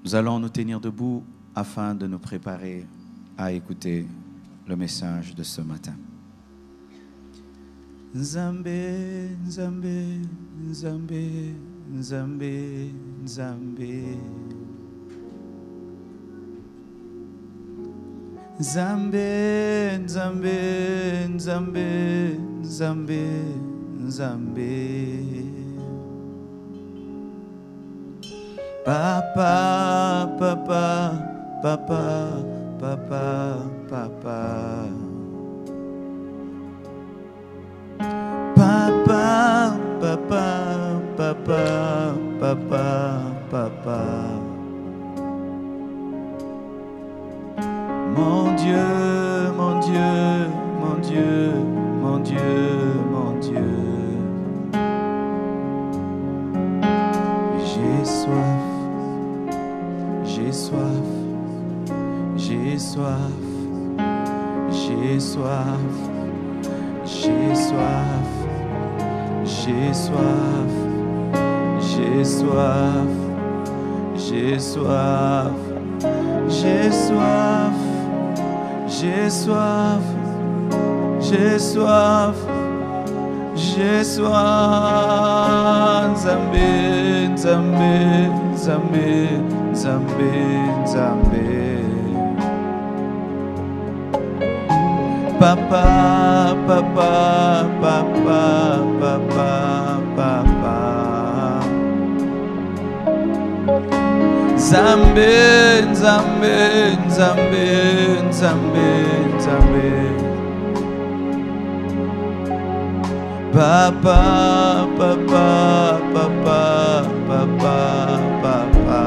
Nous allons nous tenir debout afin de nous préparer à écouter le message de ce matin. Nzambe, Nzambe, Nzambe, Nzambe, Nzambe. Nzambe, Nzambe, Nzambe, Nzambe, Nzambe. Papa, papa, papa, papa, papa. Papa, papa, papa, papa, papa. Mon Dieu, mon Dieu, mon Dieu, mon Dieu, mon Dieu. J'ai soif, j'ai soif, j'ai soif, j'ai soif, j'ai soif, j'ai soif, j'ai soif, j'ai soif, j'ai soif. J'ai soif, j'ai soif, j'ai soif. Nzambe, Nzambe, Nzambe, Nzambe, Nzambe. Papa, papa, papa, papa, papa. Nzambe, Nzambe, Nzambe, Nzambe, Nzambe. Papa, papa, papa, papa, papa.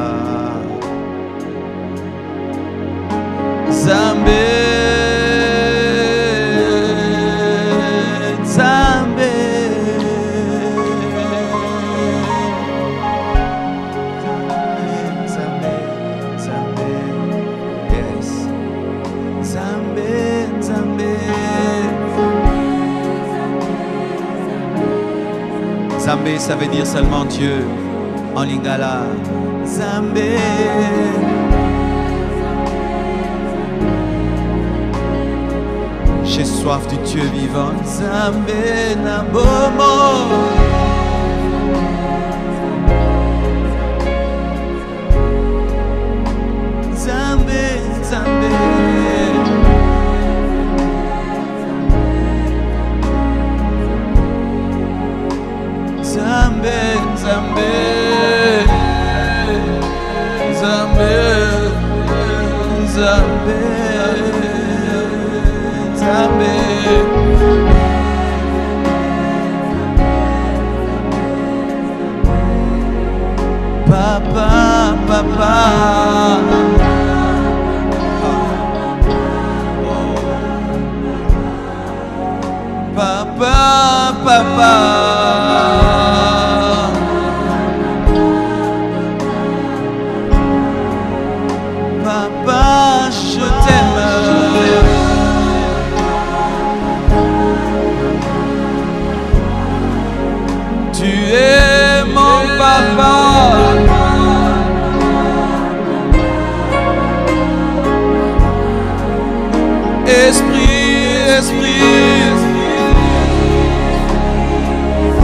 Nzambe, Nzambe. Nzambe, ça veut dire seulement Dieu en lingala. Nzambe. J'ai soif du Dieu vivant. Nzambe na bomo. Nzambe, Nzambe. Nzambe, Nzambe, Nzambe, Nzambe, Nzambe. Papa, papa. Papa, papa. Papa, je t'aime. Tu es mon papa. Esprit, esprit.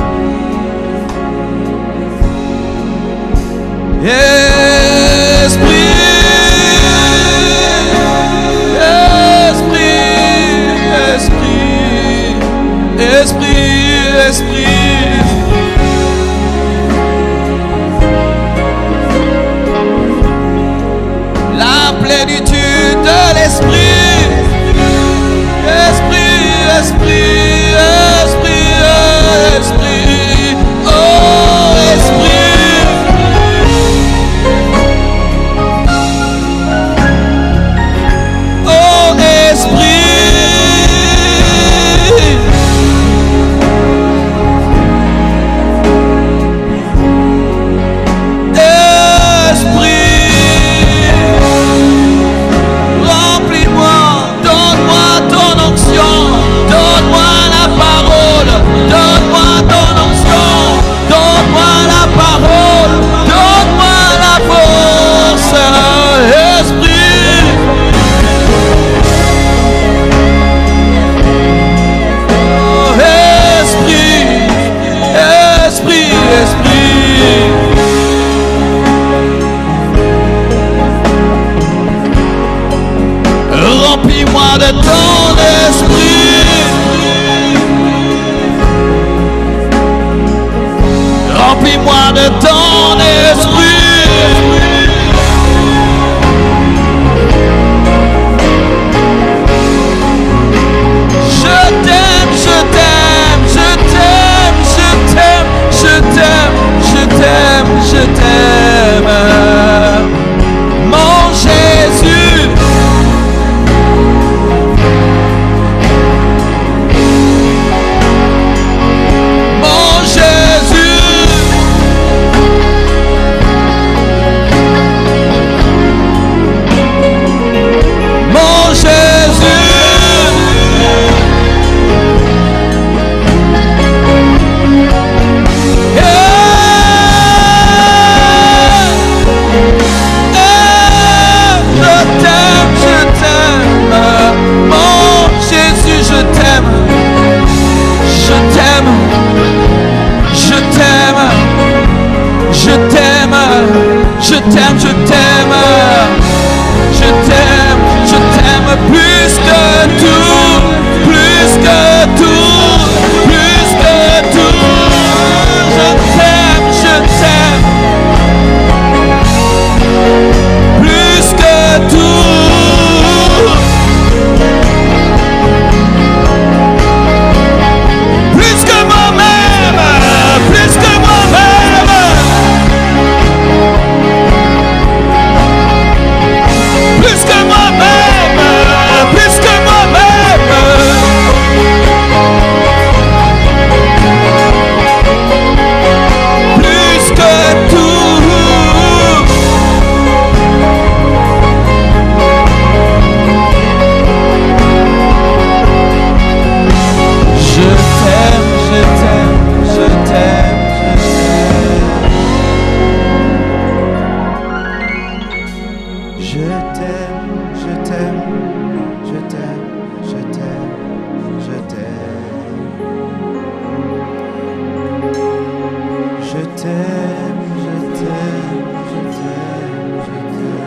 t'aime, je t'aime plus que tout, plus que tout, plus que tout. Je t'aime, plus que tout. Plus que moi-même, plus que moi-même. Plus que moi-même, plus que moi-même. Plus que tout. Je t'aime, je t'aime, je t'aime, je t'aime. Je t'aime, je t'aime, je t'aime, je t'aime, je t'aime. Je t'aime, je t'aime, je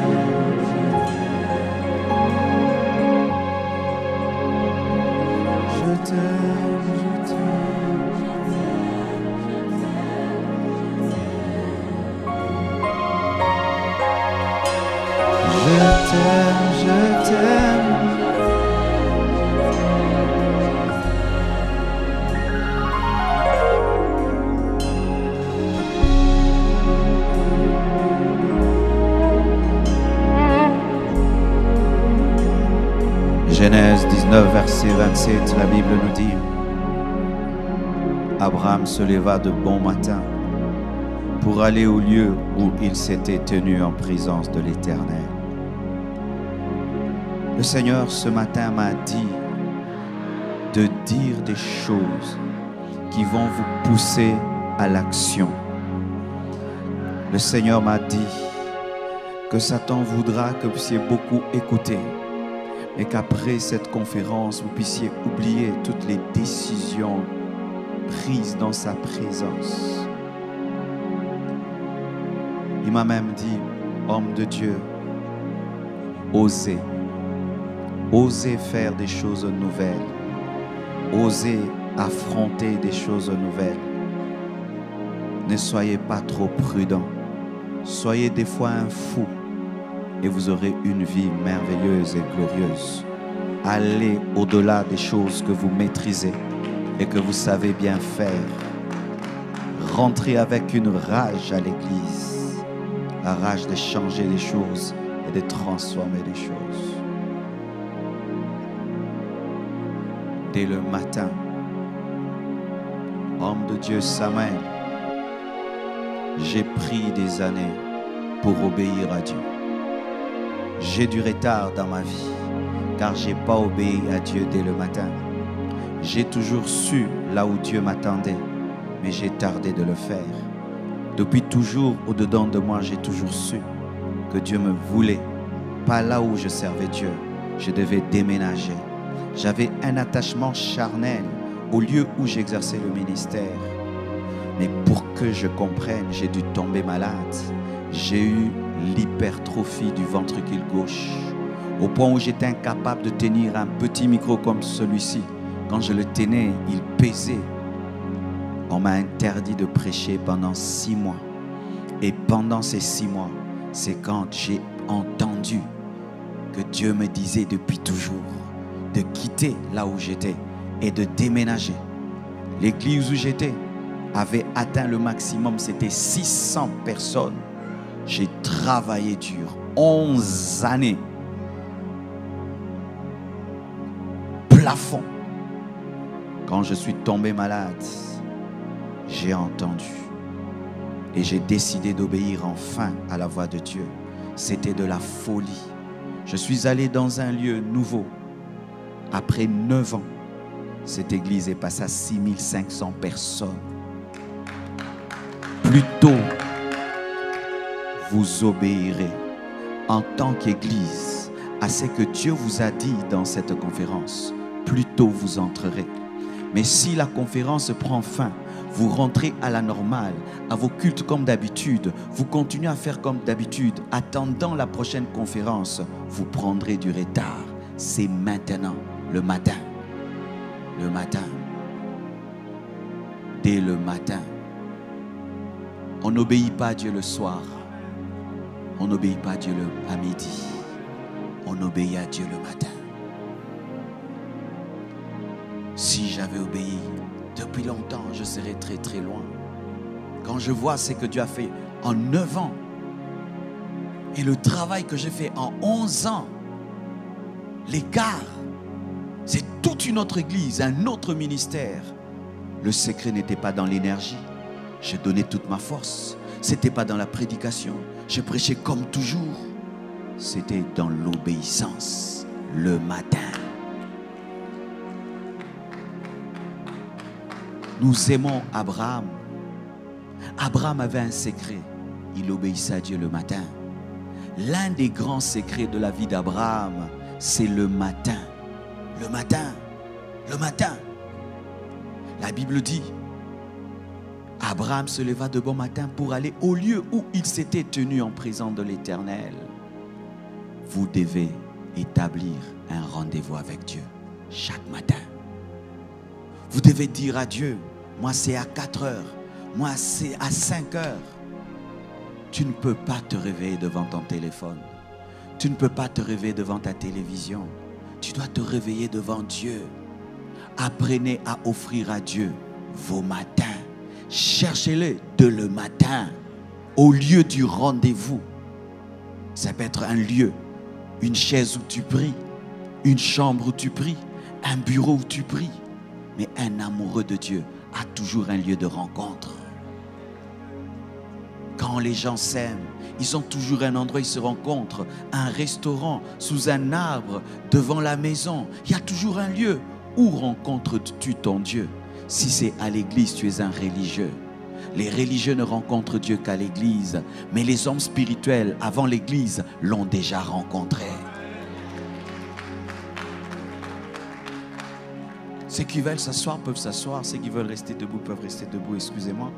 t'aime, je t'aime. Je t'aime. Genèse 19, verset 27, la Bible nous dit: Abraham se leva de bon matin pour aller au lieu où il s'était tenu en présence de l'Éternel. Le Seigneur ce matin m'a dit de dire des choses qui vont vous pousser à l'action. Le Seigneur m'a dit que Satan voudra que vous puissiez beaucoup écouter et qu'après cette conférence, vous puissiez oublier toutes les décisions prises dans sa présence. Il m'a même dit: homme de Dieu, osez. Osez faire des choses nouvelles. Osez affronter des choses nouvelles. Ne soyez pas trop prudent. Soyez des fois un fou et vous aurez une vie merveilleuse et glorieuse. Allez au-delà des choses que vous maîtrisez et que vous savez bien faire. Rentrez avec une rage à l'église. La rage de changer les choses et de transformer les choses. Dès le matin, homme de Dieu Samuel, j'ai pris des années pour obéir à Dieu. J'ai du retard dans ma vie car je n'ai pas obéi à Dieu dès le matin. J'ai toujours su là où Dieu m'attendait, mais j'ai tardé de le faire. Depuis toujours, au-dedans de moi, j'ai toujours su que Dieu me voulait. Pas là où je servais Dieu, je devais déménager. J'avais un attachement charnel au lieu où j'exerçais le ministère. Mais pour que je comprenne, j'ai dû tomber malade. J'ai eu l'hypertrophie du ventricule gauche, au point où j'étais incapable de tenir un petit micro comme celui-ci. Quand je le tenais, il pesait. On m'a interdit de prêcher pendant 6 mois. Et pendant ces 6 mois, c'est quand j'ai entendu que Dieu me disait depuis toujours de quitter là où j'étais et de déménager. L'église où j'étais avait atteint le maximum, c'était 600 personnes. J'ai travaillé dur, 11 années. Plafond. Quand je suis tombé malade, j'ai entendu et j'ai décidé d'obéir enfin à la voix de Dieu. C'était de la folie. Je suis allé dans un lieu nouveau. Après 9 ans, cette église est passée à 6500 personnes. Plus tôt, vous obéirez en tant qu'église à ce que Dieu vous a dit dans cette conférence. Plus tôt vous entrerez. Mais si la conférence prend fin, Vous rentrez à la normale, à vos cultes comme d'habitude. Vous continuez à faire comme d'habitude. Attendant la prochaine conférence, vous prendrez du retard. C'est maintenant, le matin. Le matin. Dès le matin. On n'obéit pas à Dieu le soir. On n'obéit pas à Dieu à midi. On obéit à Dieu le matin. Si j'avais obéi depuis longtemps, je serais très très loin. Quand je vois ce que Dieu a fait en 9 ans et le travail que j'ai fait en 11 ans, l'écart, c'est toute une autre église, un autre ministère. Le secret n'était pas dans l'énergie. J'ai donné toute ma force. C'était pas dans la prédication. Je prêchais comme toujours. C'était dans l'obéissance le matin. Nous aimons Abraham. Abraham avait un secret. Il obéissait à Dieu le matin. L'un des grands secrets de la vie d'Abraham, c'est le matin. Le matin. Le matin. La Bible dit, Abraham se leva de bon matin pour aller au lieu où il s'était tenu en présence de l'Éternel. Vous devez établir un rendez-vous avec Dieu chaque matin. Vous devez dire à Dieu, moi c'est à 4 heures, moi c'est à 5 heures. Tu ne peux pas te réveiller devant ton téléphone. Tu ne peux pas te réveiller devant ta télévision. Tu dois te réveiller devant Dieu. Apprenez à offrir à Dieu vos matins. Cherchez-le de le matin, au lieu du rendez-vous. Ça peut être un lieu, une chaise où tu pries, une chambre où tu pries, un bureau où tu pries. Mais un amoureux de Dieu a toujours un lieu de rencontre. Quand les gens s'aiment, ils ont toujours un endroit où ils se rencontrent. Un restaurant, sous un arbre, devant la maison. Il y a toujours un lieu. Où rencontres-tu ton Dieu? Si c'est à l'église, tu es un religieux. Les religieux ne rencontrent Dieu qu'à l'église. Mais les hommes spirituels, avant l'église, l'ont déjà rencontré. Ceux qui veulent s'asseoir peuvent s'asseoir. Ceux qui veulent rester debout peuvent rester debout. Excusez-moi.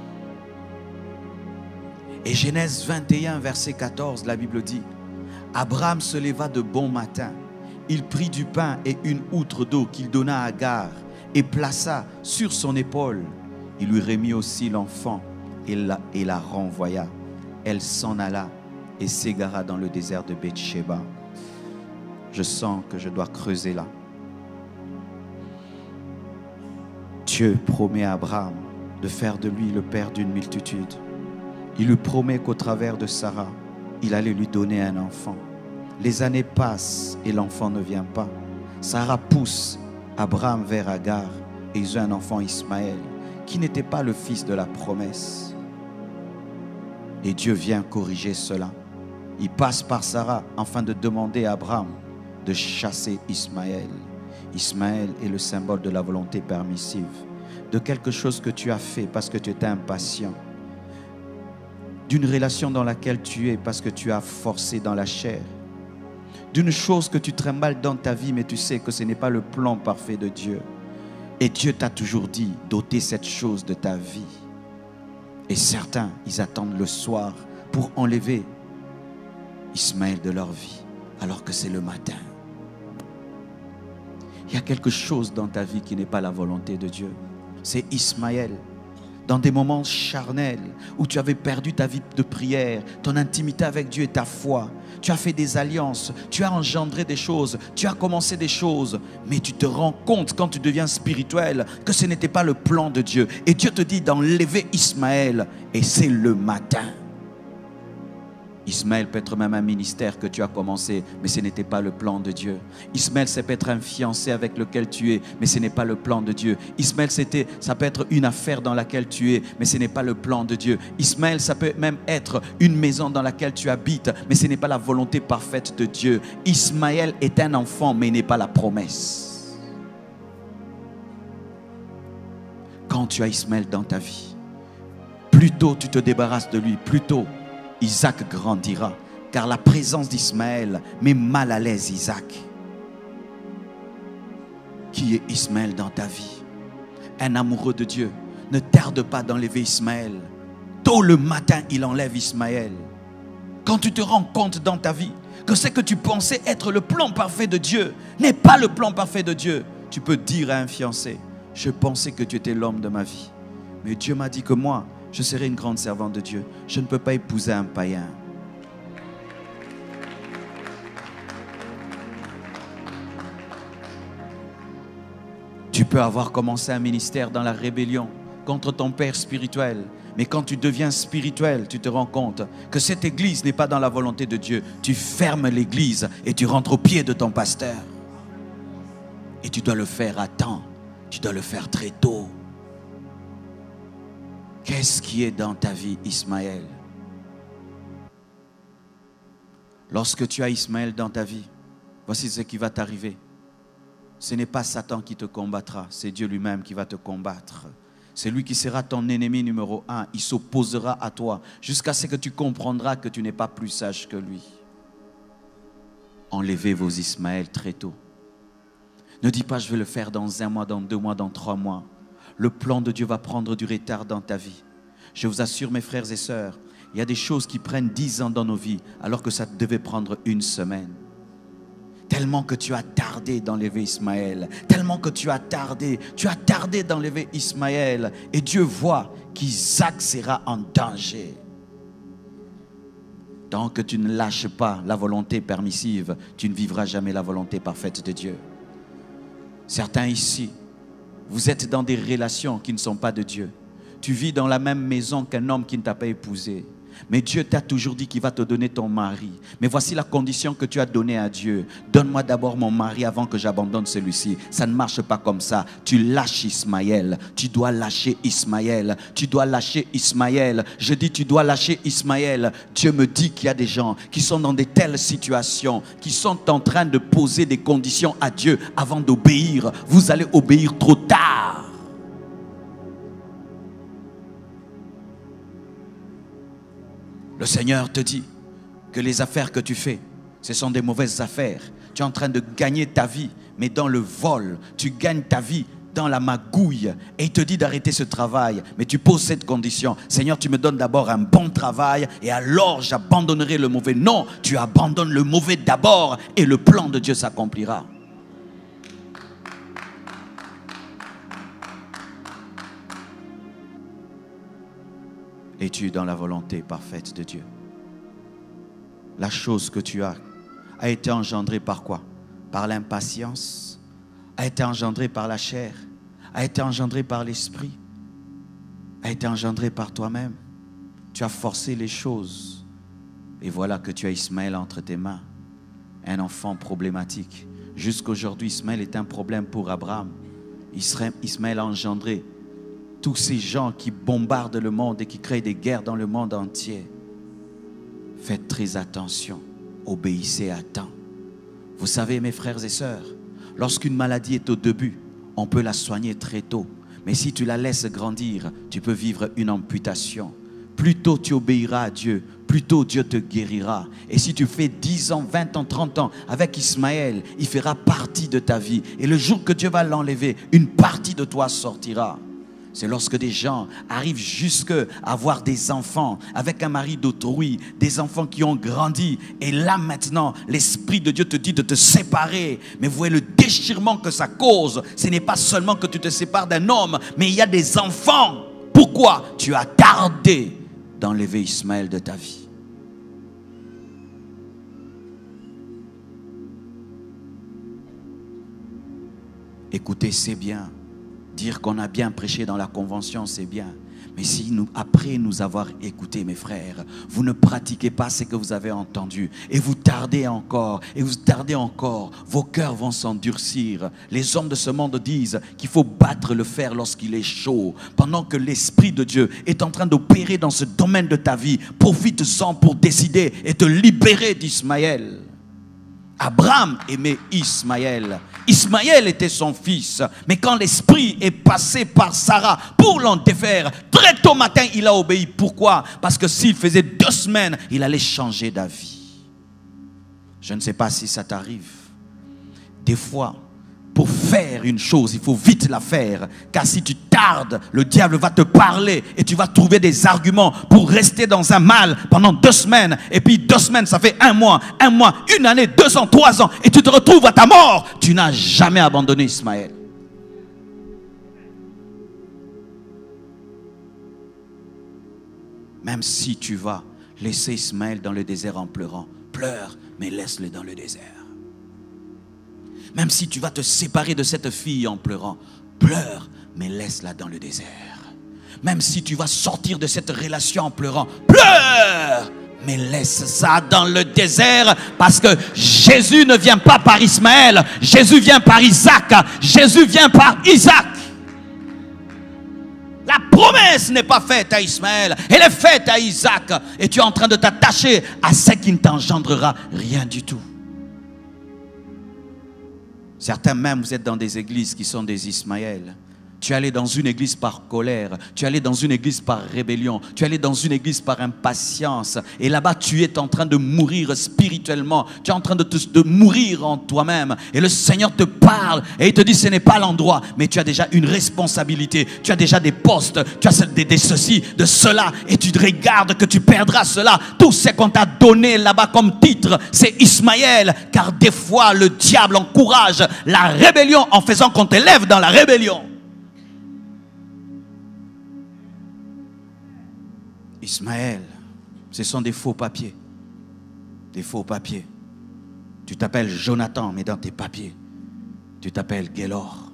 Et Genèse 21, verset 14, la Bible dit, Abraham se leva de bon matin. Il prit du pain et une outre d'eau qu'il donna à Agar et plaça sur son épaule. Il lui remit aussi l'enfant et la renvoya. Elle s'en alla et s'égara dans le désert de Beth-Sheba. Je sens que je dois creuser là. Dieu promet à Abraham de faire de lui le père d'une multitude. Il lui promet qu'au travers de Sarah, il allait lui donner un enfant. Les années passent et l'enfant ne vient pas. Sarah pousse Abraham vers Agar et ils ont un enfant Ismaël qui n'était pas le fils de la promesse. Et Dieu vient corriger cela. Il passe par Sarah afin de demander à Abraham de chasser Ismaël. Ismaël est le symbole de la volonté permissive, de quelque chose que tu as fait parce que tu étais impatient, d'une relation dans laquelle tu es parce que tu as forcé dans la chair, d'une chose que tu trimbales dans ta vie mais tu sais que ce n'est pas le plan parfait de Dieu. Et Dieu t'a toujours dit d'ôter cette chose de ta vie. Et certains, ils attendent le soir pour enlever Ismaël de leur vie alors que c'est le matin. Il y a quelque chose dans ta vie qui n'est pas la volonté de Dieu. C'est Ismaël. Dans des moments charnels où tu avais perdu ta vie de prière, ton intimité avec Dieu et ta foi. Tu as fait des alliances, tu as engendré des choses, tu as commencé des choses, mais tu te rends compte quand tu deviens spirituel que ce n'était pas le plan de Dieu. Et Dieu te dit d'enlever Ismaël et c'est le matin. Ismaël peut être même un ministère que tu as commencé, mais ce n'était pas le plan de Dieu. Ismaël, ça peut être un fiancé avec lequel tu es, mais ce n'est pas le plan de Dieu. Ismaël, ça peut être une affaire dans laquelle tu es, mais ce n'est pas le plan de Dieu. Ismaël, ça peut même être une maison dans laquelle tu habites, mais ce n'est pas la volonté parfaite de Dieu. Ismaël est un enfant, mais il n'est pas la promesse. Quand tu as Ismaël dans ta vie, plus tôt tu te débarrasses de lui, plus tôt Isaac grandira, car la présence d'Ismaël met mal à l'aise Isaac. Qui est Ismaël dans ta vie? Un amoureux de Dieu. ne tarde pas d'enlever Ismaël. Tôt le matin, il enlève Ismaël. Quand tu te rends compte dans ta vie que ce que tu pensais être le plan parfait de Dieu n'est pas le plan parfait de Dieu, tu peux dire à un fiancé, je pensais que tu étais l'homme de ma vie. Mais Dieu m'a dit que moi, je serai une grande servante de Dieu. Je ne peux pas épouser un païen. Tu peux avoir commencé un ministère dans la rébellion contre ton père spirituel. Mais quand tu deviens spirituel, tu te rends compte que cette église n'est pas dans la volonté de Dieu. Tu fermes l'église et tu rentres au pied de ton pasteur. Et tu dois le faire à temps. Tu dois le faire très tôt. Qu'est-ce qui est dans ta vie, Ismaël? Lorsque tu as Ismaël dans ta vie, voici ce qui va t'arriver. Ce n'est pas Satan qui te combattra, c'est Dieu lui-même qui va te combattre. C'est lui qui sera ton ennemi numéro 1. Il s'opposera à toi jusqu'à ce que tu comprendras que tu n'es pas plus sage que lui. Enlevez vos Ismaël très tôt. Ne dis pas je vais le faire dans 1 mois, dans 2 mois, dans 3 mois. Le plan de Dieu va prendre du retard dans ta vie. Je vous assure mes frères et sœurs, il y a des choses qui prennent 10 ans dans nos vies alors que ça devait prendre 1 semaine. Tellement que tu as tardé d'enlever Ismaël. Tellement que tu as tardé d'enlever Ismaël. Et Dieu voit qu'Isaac sera en danger. Tant que tu ne lâches pas la volonté permissive, tu ne vivras jamais la volonté parfaite de Dieu. Certains ici, vous êtes dans des relations qui ne sont pas de Dieu. Tu vis dans la même maison qu'un homme qui ne t'a pas épousé. Mais Dieu t'a toujours dit qu'il va te donner ton mari. Mais voici la condition que tu as donnée à Dieu. Donne-moi d'abord mon mari avant que j'abandonne celui-ci. Ça ne marche pas comme ça. Tu lâches Ismaël. Tu dois lâcher Ismaël. Tu dois lâcher Ismaël. Je dis tu dois lâcher Ismaël. Dieu me dit qu'il y a des gens qui sont dans de telles situations, qui sont en train de poser des conditions à Dieu avant d'obéir. Vous allez obéir trop tard. Le Seigneur te dit que les affaires que tu fais, ce sont des mauvaises affaires. Tu es en train de gagner ta vie, mais dans le vol. Tu gagnes ta vie dans la magouille. Et il te dit d'arrêter ce travail. Mais tu poses cette condition. Seigneur, tu me donnes d'abord un bon travail et alors j'abandonnerai le mauvais. Non, tu abandonnes le mauvais d'abord et le plan de Dieu s'accomplira. Es-tu dans la volonté parfaite de Dieu? La chose que tu as été engendrée par quoi? Par l'impatience? A été engendrée par la chair? A été engendrée par l'esprit? A été engendrée par toi-même? Tu as forcé les choses. Et voilà que tu as Ismaël entre tes mains. Un enfant problématique. Jusqu'aujourd'hui, Ismaël est un problème pour Abraham. Ismaël a engendré tous ces gens qui bombardent le monde et qui créent des guerres dans le monde entier. Faites très attention, obéissez à temps. Vous savez mes frères et sœurs, lorsqu'une maladie est au début, on peut la soigner très tôt. Mais si tu la laisses grandir, tu peux vivre une amputation. Plus tôt tu obéiras à Dieu, plus tôt Dieu te guérira. Et si tu fais 10 ans, 20 ans, 30 ans avec Ismaël, il fera partie de ta vie. Et le jour que Dieu va l'enlever, une partie de toi sortira. C'est lorsque des gens arrivent jusqu'à avoir des enfants avec un mari d'autrui, des enfants qui ont grandi. Et là maintenant, l'Esprit de Dieu te dit de te séparer. Mais vous voyez le déchirement que ça cause. Ce n'est pas seulement que tu te sépares d'un homme, mais il y a des enfants. Pourquoi? Tu as tardé d'enlever Ismaël de ta vie. Écoutez, c'est bien. Dire qu'on a bien prêché dans la convention, c'est bien. Mais si après nous avoir écoutés, mes frères, vous ne pratiquez pas ce que vous avez entendu et vous tardez encore, vos cœurs vont s'endurcir. Les hommes de ce monde disent qu'il faut battre le fer lorsqu'il est chaud. Pendant que l'Esprit de Dieu est en train d'opérer dans ce domaine de ta vie, profite-en pour décider et te libérer d'Ismaël. Abraham aimait Ismaël. Ismaël était son fils. Mais quand l'esprit est passé par Sarah pour l'en défaire, très tôt matin, il a obéi. Pourquoi? Parce que s'il faisait 2 semaines, il allait changer d'avis. Je ne sais pas si ça t'arrive. Des fois, pour faire une chose, il faut vite la faire. Car si tu tardes, le diable va te parler et tu vas trouver des arguments pour rester dans un mal pendant 2 semaines. Et puis 2 semaines, ça fait 1 mois, 1 année, 2 ans, 3 ans. Et tu te retrouves à ta mort. Tu n'as jamais abandonné Ismaël. Même si tu vas laisser Ismaël dans le désert en pleurant, pleure, mais laisse-le dans le désert. Même si tu vas te séparer de cette fille en pleurant, pleure, mais laisse-la dans le désert. Même si tu vas sortir de cette relation en pleurant, pleure, mais laisse ça dans le désert, parce que Jésus ne vient pas par Ismaël, Jésus vient par Isaac, Jésus vient par Isaac. La promesse n'est pas faite à Ismaël, elle est faite à Isaac, et tu es en train de t'attacher à ce qui ne t'engendrera rien du tout. Certains même, vous êtes dans des églises qui sont des Ismaël. Tu es allé dans une église par colère, tu es allé dans une église par rébellion, tu es allé dans une église par impatience. Et là-bas, tu es en train de mourir spirituellement, tu es en train de mourir en toi-même. Et le Seigneur te parle et il te dit, ce n'est pas l'endroit, mais tu as déjà une responsabilité, tu as déjà des postes, tu as des ceci, de cela, et tu te regardes que tu perdras cela. Tout ce qu'on t'a donné là-bas comme titre, c'est Ismaël, car des fois, le diable encourage la rébellion en faisant qu'on t'élève dans la rébellion. Ismaël, ce sont des faux papiers. Des faux papiers. Tu t'appelles Jonathan, mais dans tes papiers, tu t'appelles Gélor.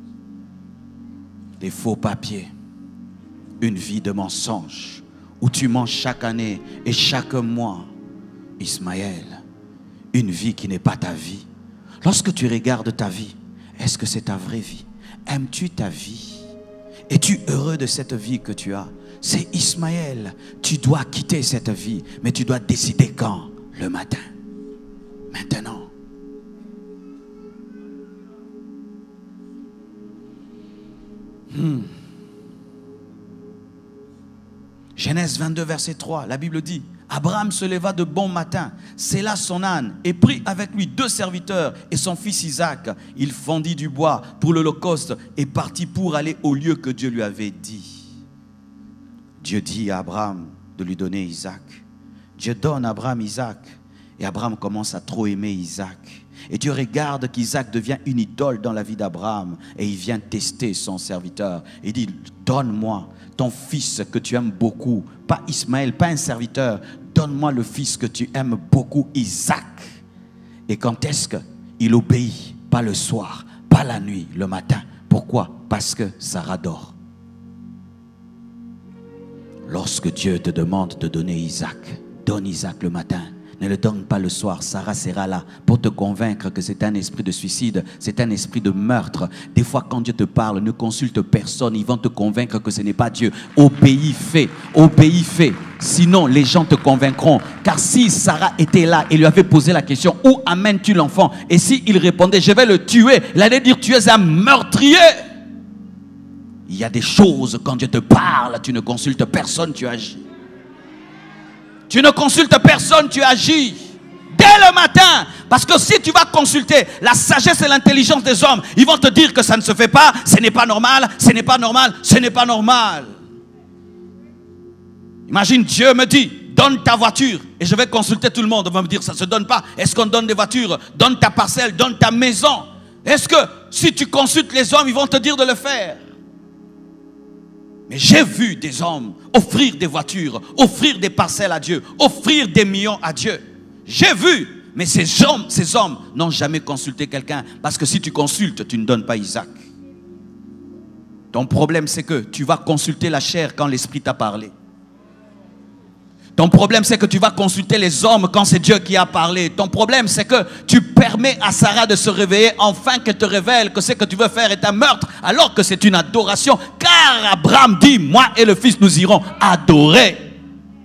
Des faux papiers. Une vie de mensonge, où tu mens chaque année et chaque mois. Ismaël, une vie qui n'est pas ta vie. Lorsque tu regardes ta vie, est-ce que c'est ta vraie vie? Aimes-tu ta vie? Es-tu heureux de cette vie que tu as? C'est Ismaël. Tu dois quitter cette vie, mais tu dois décider quand? Le matin. Maintenant. Genèse 22, verset 3, la Bible dit, Abraham se leva de bon matin, sella son âne et prit avec lui 2 serviteurs et son fils Isaac. Il fendit du bois pour l'holocauste et partit pour aller au lieu que Dieu lui avait dit. Dieu dit à Abraham de lui donner Isaac. Dieu donne à Abraham Isaac. Et Abraham commence à trop aimer Isaac. Et Dieu regarde qu'Isaac devient une idole dans la vie d'Abraham. Et il vient tester son serviteur. Il dit, donne-moi ton fils que tu aimes beaucoup. Pas Ismaël, pas un serviteur. Donne-moi le fils que tu aimes beaucoup, Isaac. Et quand est-ce qu'il obéit? Pas le soir, pas la nuit, le matin. Pourquoi? Parce que Sarah dort. Lorsque Dieu te demande de donner Isaac, donne Isaac le matin. Ne le donne pas le soir. Sarah sera là pour te convaincre que c'est un esprit de suicide, c'est un esprit de meurtre. Des fois, quand Dieu te parle, ne consulte personne. Ils vont te convaincre que ce n'est pas Dieu. Obéis, fais. Obéis, fais. Sinon, les gens te convaincront. Car si Sarah était là et lui avait posé la question, où amènes-tu l'enfant? Et s'il répondait, je vais le tuer, il allait dire, tu es un meurtrier. Il y a des choses, quand Dieu te parle, tu ne consultes personne, tu agis. Tu ne consultes personne, tu agis. Dès le matin. Parce que si tu vas consulter la sagesse et l'intelligence des hommes, ils vont te dire que ça ne se fait pas, ce n'est pas normal, ce n'est pas normal, ce n'est pas normal. Imagine, Dieu me dit, donne ta voiture. Et je vais consulter tout le monde, on va me dire, ça ne se donne pas. Est-ce qu'on donne des voitures? Donne ta parcelle, donne ta maison. Est-ce que si tu consultes les hommes, ils vont te dire de le faire? Mais j'ai vu des hommes offrir des voitures, offrir des parcelles à Dieu, offrir des millions à Dieu. J'ai vu, mais ces hommes n'ont jamais consulté quelqu'un. Parce que si tu consultes, tu ne donnes pas Isaac. Ton problème, c'est que tu vas consulter la chair quand l'esprit t'a parlé. Ton problème, c'est que tu vas consulter les hommes quand c'est Dieu qui a parlé. Ton problème, c'est que tu permets à Sarah de se réveiller, enfin qu'elle te révèle que ce que tu veux faire est un meurtre, alors que c'est une adoration. Car Abraham dit, moi et le fils, nous irons adorer.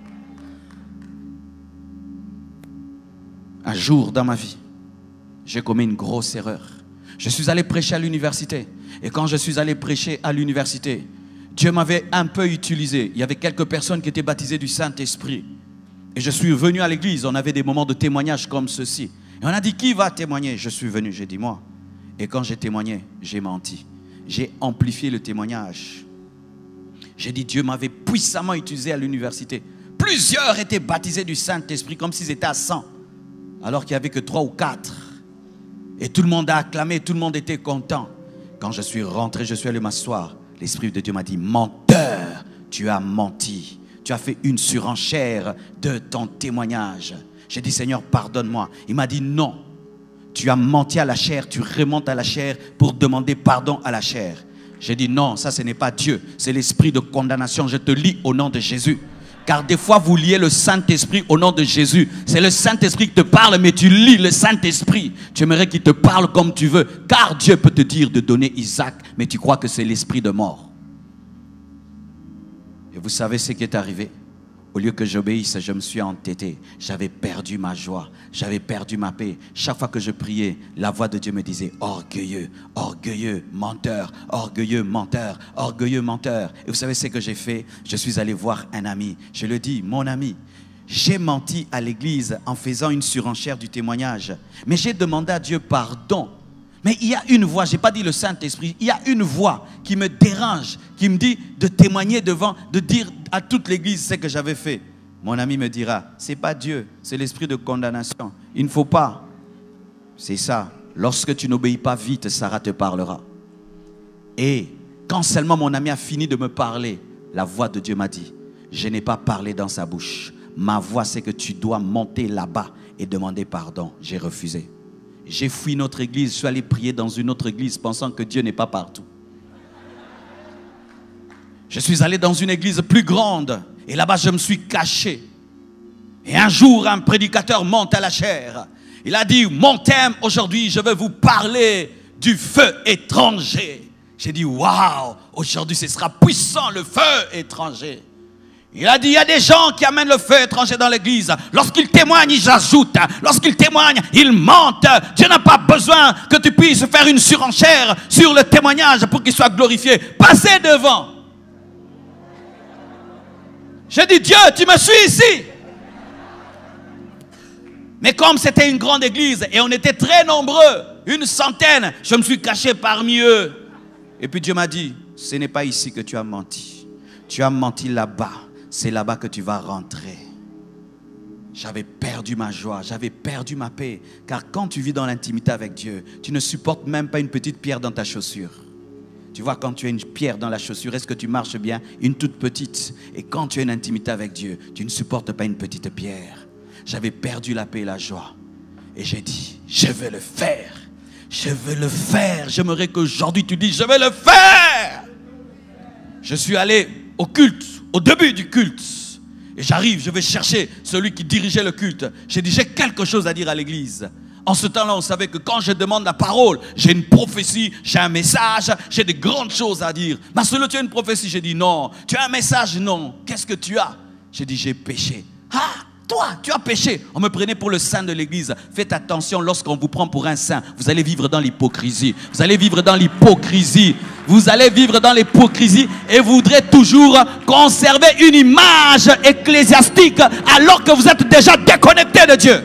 Un jour dans ma vie, j'ai commis une grosse erreur. Je suis allé prêcher à l'université. Et quand je suis allé prêcher à l'université, Dieu m'avait un peu utilisé. Il y avait quelques personnes qui étaient baptisées du Saint-Esprit. Et je suis venu à l'église. On avait des moments de témoignage comme ceci. Et on a dit, qui va témoigner? Je suis venu, j'ai dit moi. Et quand j'ai témoigné, j'ai menti. J'ai amplifié le témoignage. J'ai dit, Dieu m'avait puissamment utilisé à l'université. Plusieurs étaient baptisés du Saint-Esprit comme s'ils étaient à 100. Alors qu'il n'y avait que 3 ou 4. Et tout le monde a acclamé, tout le monde était content. Quand je suis rentré, je suis allé m'asseoir. L'Esprit de Dieu m'a dit, menteur, tu as menti. Tu as fait une surenchère de ton témoignage. J'ai dit, Seigneur, pardonne-moi. Il m'a dit, non. Tu as menti à la chair, tu remontes à la chair pour demander pardon à la chair. J'ai dit, non, ça ce n'est pas Dieu. C'est l'esprit de condamnation. Je te lis au nom de Jésus. Car des fois, vous liez le Saint-Esprit au nom de Jésus. C'est le Saint-Esprit qui te parle, mais tu lis le Saint-Esprit. Tu aimerais qu'il te parle comme tu veux. Car Dieu peut te dire de donner Isaac, mais tu crois que c'est l'esprit de mort. Et vous savez ce qui est arrivé? Au lieu que j'obéisse, je me suis entêté. J'avais perdu ma joie. J'avais perdu ma paix. Chaque fois que je priais, la voix de Dieu me disait, orgueilleux, orgueilleux, menteur, orgueilleux, menteur, orgueilleux, menteur. Et vous savez ce que j'ai fait? Je suis allé voir un ami. Je lui ai dit, mon ami, j'ai menti à l'église en faisant une surenchère du témoignage. Mais j'ai demandé à Dieu pardon. Mais il y a une voix, je n'ai pas dit le Saint-Esprit, il y a une voix qui me dérange, qui me dit de témoigner devant, de dire à toute l'église ce que j'avais fait. Mon ami me dira, ce n'est pas Dieu, c'est l'esprit de condamnation. Il ne faut pas. C'est ça. Lorsque tu n'obéis pas vite, Sarah te parlera. Et quand seulement mon ami a fini de me parler, la voix de Dieu m'a dit, je n'ai pas parlé dans sa bouche. Ma voix, c'est que tu dois monter là-bas et demander pardon. J'ai refusé. J'ai fui notre église, je suis allé prier dans une autre église pensant que Dieu n'est pas partout. Je suis allé dans une église plus grande et là-bas je me suis caché. Et un jour un prédicateur monte à la chair. Il a dit, mon thème aujourd'hui, je vais vous parler du feu étranger. J'ai dit, waouh, aujourd'hui ce sera puissant le feu étranger. Il a dit, il y a des gens qui amènent le feu étranger dans l'église. Lorsqu'ils témoignent, ils ajoutent. Lorsqu'ils témoignent, ils mentent. Dieu n'a pas besoin que tu puisses faire une surenchère sur le témoignage pour qu'il soit glorifié. Passez devant. J'ai dit, Dieu, tu me suis ici. Mais comme c'était une grande église et on était très nombreux, une centaine, je me suis caché parmi eux. Et puis Dieu m'a dit, ce n'est pas ici que tu as menti. Tu as menti là-bas. C'est là-bas que tu vas rentrer. J'avais perdu ma joie, j'avais perdu ma paix. Car quand tu vis dans l'intimité avec Dieu, tu ne supportes même pas une petite pierre dans ta chaussure. Tu vois, quand tu as une pierre dans la chaussure, est-ce que tu marches bien? Une toute petite. Et quand tu as une intimité avec Dieu, tu ne supportes pas une petite pierre. J'avais perdu la paix et la joie. Et j'ai dit, je vais le faire. Je vais le faire. J'aimerais qu'aujourd'hui tu dises, je vais le faire. Je suis allé au culte. Au début du culte, et j'arrive, je vais chercher celui qui dirigeait le culte. J'ai dit, j'ai quelque chose à dire à l'église. En ce temps-là, on savait que quand je demande la parole, j'ai une prophétie, j'ai un message, j'ai des grandes choses à dire. Marcelo, tu as une prophétie? J'ai dit non. Tu as un message? Non. Qu'est-ce que tu as? J'ai dit, j'ai péché. Ah, toi, tu as péché. On me prenait pour le saint de l'église. Faites attention, lorsqu'on vous prend pour un saint, vous allez vivre dans l'hypocrisie. Vous allez vivre dans l'hypocrisie. Vous allez vivre dans l'hypocrisie et vous voudrez toujours conserver une image ecclésiastique alors que vous êtes déjà déconnecté de Dieu.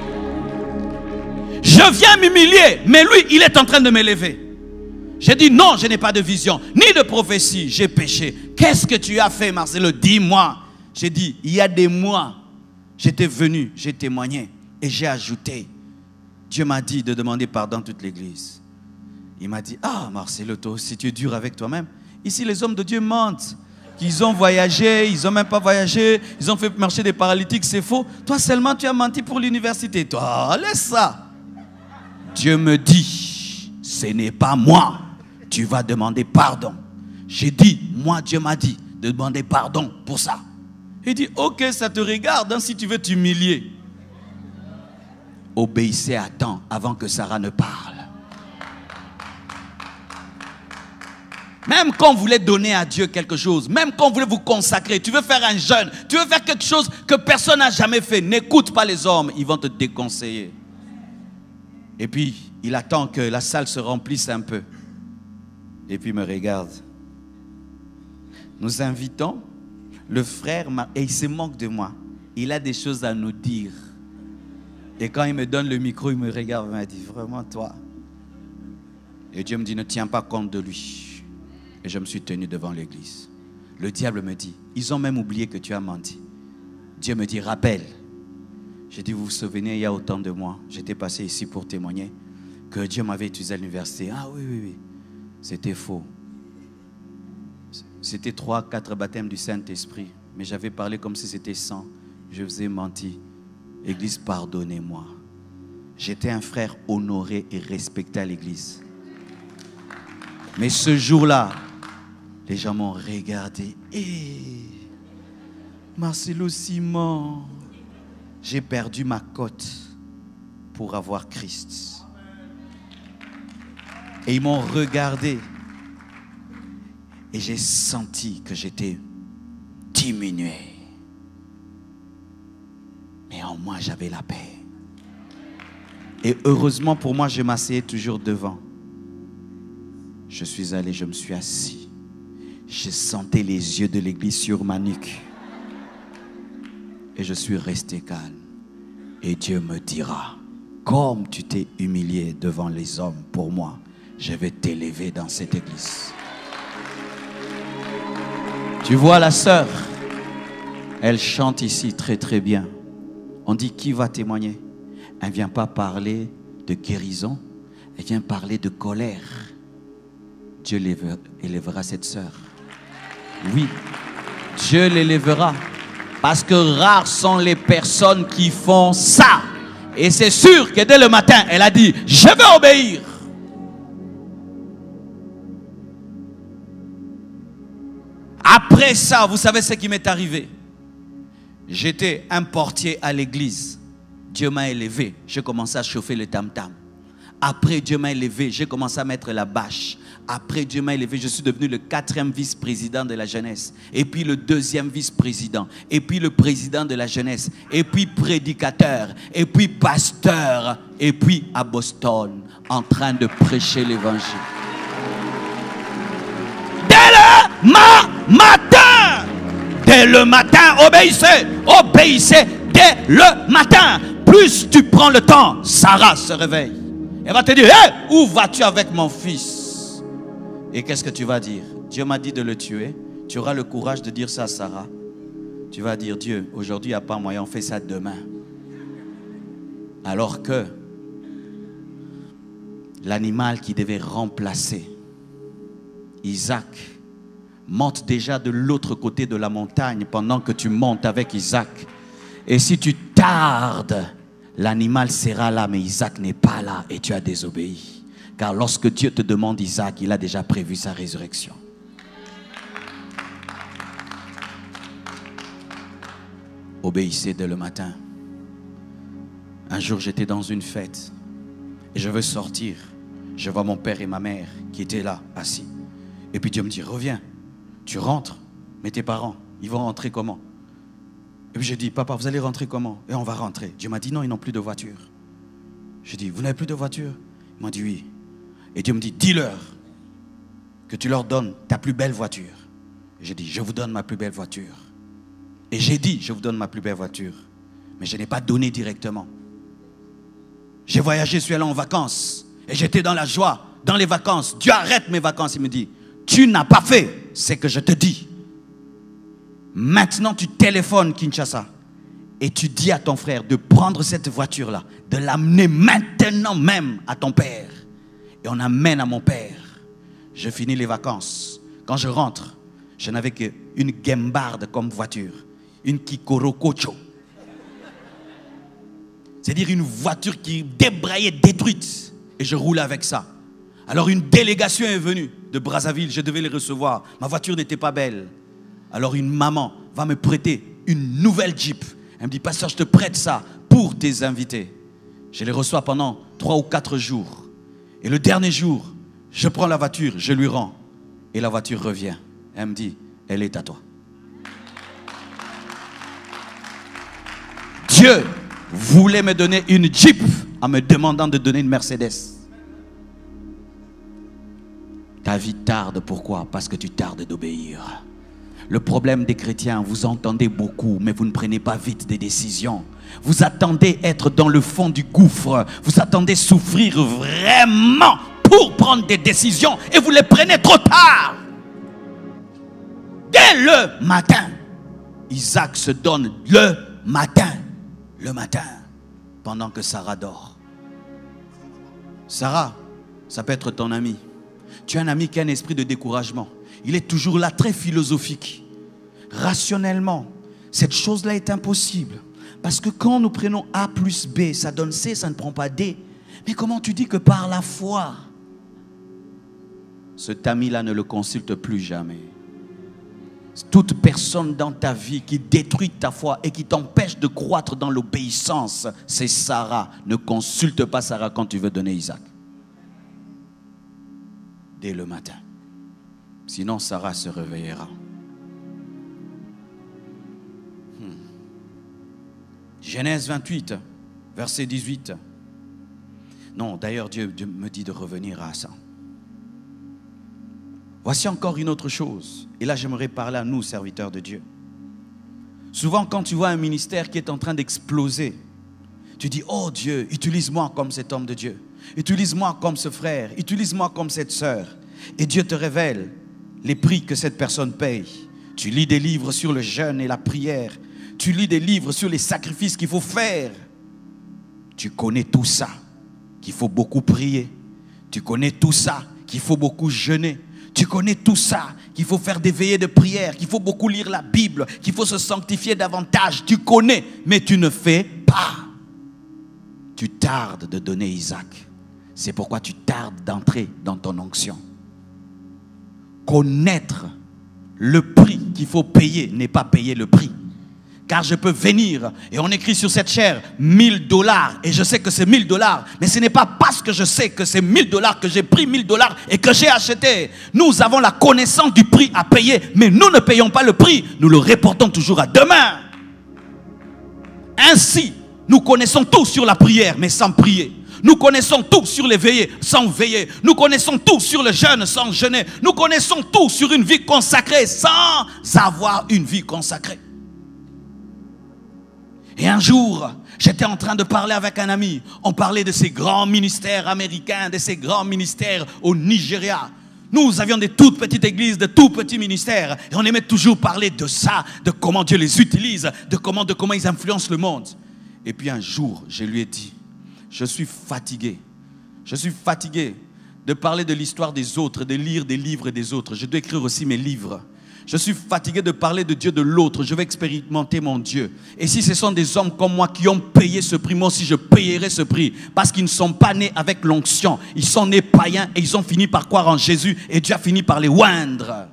Je viens m'humilier, mais lui, il est en train de m'élever. J'ai dit non, je n'ai pas de vision, ni de prophétie, j'ai péché. Qu'est-ce que tu as fait, Marcelo? Dis-moi. J'ai dit, il y a des mois, j'étais venu, j'ai témoigné et j'ai ajouté. Dieu m'a dit de demander pardon à toute l'église. Il m'a dit, ah Marcelo, toi aussi tu es dur avec toi-même. Ici les hommes de Dieu mentent. Qu'ils ont voyagé, ils n'ont même pas voyagé, ils ont fait marcher des paralytiques, c'est faux. Toi seulement tu as menti pour l'université. Toi, laisse ça. Dieu me dit, ce n'est pas moi. Tu vas demander pardon. J'ai dit, moi Dieu m'a dit de demander pardon pour ça. Il dit, ok, ça te regarde hein, si tu veux t'humilier. Obéissez à temps avant que Sarah ne parle. Même quand vous voulez donner à Dieu quelque chose, même quand vous voulez vous consacrer, tu veux faire un jeûne, tu veux faire quelque chose que personne n'a jamais fait, n'écoute pas les hommes, ils vont te déconseiller. Et puis, il attend que la salle se remplisse un peu. Et puis, il me regarde. Nous invitons le frère, et il se moque de moi. Il a des choses à nous dire. Et quand il me donne le micro, il me regarde et me dit, vraiment toi, Et Dieu me dit, ne tiens pas compte de lui. Et je me suis tenu devant l'église. Le diable me dit, ils ont même oublié que tu as menti. Dieu me dit, rappelle. J'ai dit, vous vous souvenez, il y a autant de mois, j'étais passé ici pour témoigner que Dieu m'avait utilisé à l'université. Ah oui, oui, oui. C'était faux. C'était 3, 4 baptêmes du Saint-Esprit. Mais j'avais parlé comme si c'était 100. Je vous ai menti. Église, pardonnez-moi. J'étais un frère honoré et respecté à l'église. Mais ce jour-là, les gens m'ont regardé. Marcelo Simon, j'ai perdu ma cote pour avoir Christ. Et ils m'ont regardé. Et j'ai senti que j'étais diminué. Mais en moi, j'avais la paix. Et heureusement pour moi, je m'asseyais toujours devant. Je suis allé, je me suis assis. Je sentais les yeux de l'église sur ma nuque. Et je suis resté calme. Et Dieu me dira, comme tu t'es humilié devant les hommes pour moi, je vais t'élever dans cette église. Tu vois la sœur, elle chante ici très très bien. On dit qui va témoigner? Elle ne vient pas parler de guérison, elle vient parler de colère. Dieu élèvera cette sœur. Oui, Dieu l'élèvera. Parce que rares sont les personnes qui font ça. Et c'est sûr que dès le matin, elle a dit, je vais obéir. Après ça, vous savez ce qui m'est arrivé? J'étais un portier à l'église. Dieu m'a élevé. J'ai commencé à chauffer le tam-tam. Après, Dieu m'a élevé. J'ai commencé à mettre la bâche. Après, Dieu m'a élevé. Je suis devenu le 4e vice-président de la jeunesse. Et puis le 2e vice-président. Et puis le président de la jeunesse. Et puis prédicateur. Et puis pasteur. Et puis à Boston, en train de prêcher l'évangile. Dès le matin. Dès le matin, obéissez. Obéissez dès le matin. Plus tu prends le temps, Sarah se réveille. Elle va te dire, hey, où vas-tu avec mon fils? Et qu'est-ce que tu vas dire? Dieu m'a dit de le tuer. Tu auras le courage de dire ça à Sarah. Tu vas dire, Dieu, aujourd'hui il n'y a pas moyen, on fait ça demain. Alors que l'animal qui devait remplacer Isaac monte déjà de l'autre côté de la montagne pendant que tu montes avec Isaac. Et si tu tardes, l'animal sera là, mais Isaac n'est pas là et tu as désobéi. Car lorsque Dieu te demande Isaac, il a déjà prévu sa résurrection. Obéissez dès le matin. Un jour, j'étais dans une fête et je veux sortir. Je vois mon père et ma mère qui étaient là, assis. Et puis Dieu me dit, reviens, tu rentres, mais tes parents, ils vont rentrer comment? Et puis je dis, papa, vous allez rentrer comment? Et on va rentrer. Dieu m'a dit, non, ils n'ont plus de voiture. Je dis, vous n'avez plus de voiture? Il m'a dit, oui. Et Dieu me dit, dis-leur que tu leur donnes ta plus belle voiture. Et j'ai dit, je vous donne ma plus belle voiture. Et j'ai dit, je vous donne ma plus belle voiture. Mais je n'ai pas donné directement. J'ai voyagé, je suis allé en vacances. Et j'étais dans la joie, dans les vacances. Dieu arrête mes vacances. Il me dit, tu n'as pas fait ce que je te dis. Maintenant, tu téléphones Kinshasa et tu dis à ton frère de prendre cette voiture-là, de l'amener maintenant même à ton père. Et on amène à mon père. Je finis les vacances. Quand je rentre, je n'avais qu'une Gembarde comme voiture, une Kikoro Kocho. C'est-à-dire une voiture qui débraillait, détruite. Et je roulais avec ça. Alors une délégation est venue de Brazzaville, je devais les recevoir. Ma voiture n'était pas belle. Alors une maman va me prêter une nouvelle Jeep. Elle me dit, pasteur, je te prête ça pour tes invités. Je les reçois pendant 3 ou 4 jours. Et le dernier jour, je prends la voiture, je lui rends. Et la voiture revient. Elle me dit, elle est à toi. Dieu voulait me donner une Jeep en me demandant de donner une Mercedes. Ta vie tarde, pourquoi? Parce que tu tardes d'obéir. Le problème des chrétiens, vous entendez beaucoup, mais vous ne prenez pas vite des décisions. Vous attendez être dans le fond du gouffre. Vous attendez souffrir vraiment pour prendre des décisions et vous les prenez trop tard. Dès le matin, Isaac se donne le matin, pendant que Sarah dort. Sarah, ça peut être ton ami. Tu as un ami qui a un esprit de découragement. Il est toujours là, très philosophique. Rationnellement, cette chose-là est impossible. Parce que quand nous prenons A plus B, ça donne C, ça ne prend pas D. Mais comment tu dis que par la foi, cet ami-là ne le consulte plus jamais? Toute personne dans ta vie qui détruit ta foi et qui t'empêche de croître dans l'obéissance, c'est Sarah. Ne consulte pas Sarah quand tu veux donner Isaac. Dès le matin. Sinon, Sarah se réveillera. Genèse 28, verset 18. Non, d'ailleurs, Dieu me dit de revenir à ça. Voici encore une autre chose. Et là, j'aimerais parler à nous, serviteurs de Dieu. Souvent, quand tu vois un ministère qui est en train d'exploser, tu dis, oh Dieu, utilise-moi comme cet homme de Dieu. Utilise-moi comme ce frère. Utilise-moi comme cette sœur. Et Dieu te révèle les prix que cette personne paye. Tu lis des livres sur le jeûne et la prière. Tu lis des livres sur les sacrifices qu'il faut faire. Tu connais tout ça, qu'il faut beaucoup prier. Tu connais tout ça, qu'il faut beaucoup jeûner. Tu connais tout ça, qu'il faut faire des veillées de prière, qu'il faut beaucoup lire la Bible, qu'il faut se sanctifier davantage. Tu connais, mais tu ne fais pas. Tu tardes de donner Isaac. C'est pourquoi tu tardes d'entrer dans ton onction. Connaître le prix qu'il faut payer n'est pas payer le prix. Car je peux venir et on écrit sur cette chair $1000 et je sais que c'est $1000, mais ce n'est pas parce que je sais que c'est $1000 que j'ai pris $1000 et que j'ai acheté. Nous avons la connaissance du prix à payer, mais nous ne payons pas le prix, nous le reportons toujours à demain. Ainsi, nous connaissons tout sur la prière, mais sans prier. Nous connaissons tout sur les veillées sans veiller. Nous connaissons tout sur le jeûne sans jeûner. Nous connaissons tout sur une vie consacrée sans avoir une vie consacrée. Et un jour, j'étais en train de parler avec un ami. On parlait de ces grands ministères américains, de ces grands ministères au Nigeria. Nous avions des toutes petites églises, de tout petits ministères. Et on aimait toujours parler de ça, de comment Dieu les utilise, de comment ils influencent le monde. Et puis un jour, je lui ai dit, je suis fatigué. Je suis fatigué de parler de l'histoire des autres, de lire des livres des autres. Je dois écrire aussi mes livres. Je suis fatigué de parler de Dieu de l'autre. Je vais expérimenter mon Dieu. Et si ce sont des hommes comme moi qui ont payé ce prix, moi aussi je payerai ce prix. Parce qu'ils ne sont pas nés avec l'onction. Ils sont nés païens et ils ont fini par croire en Jésus. Et Dieu a fini par les oindre.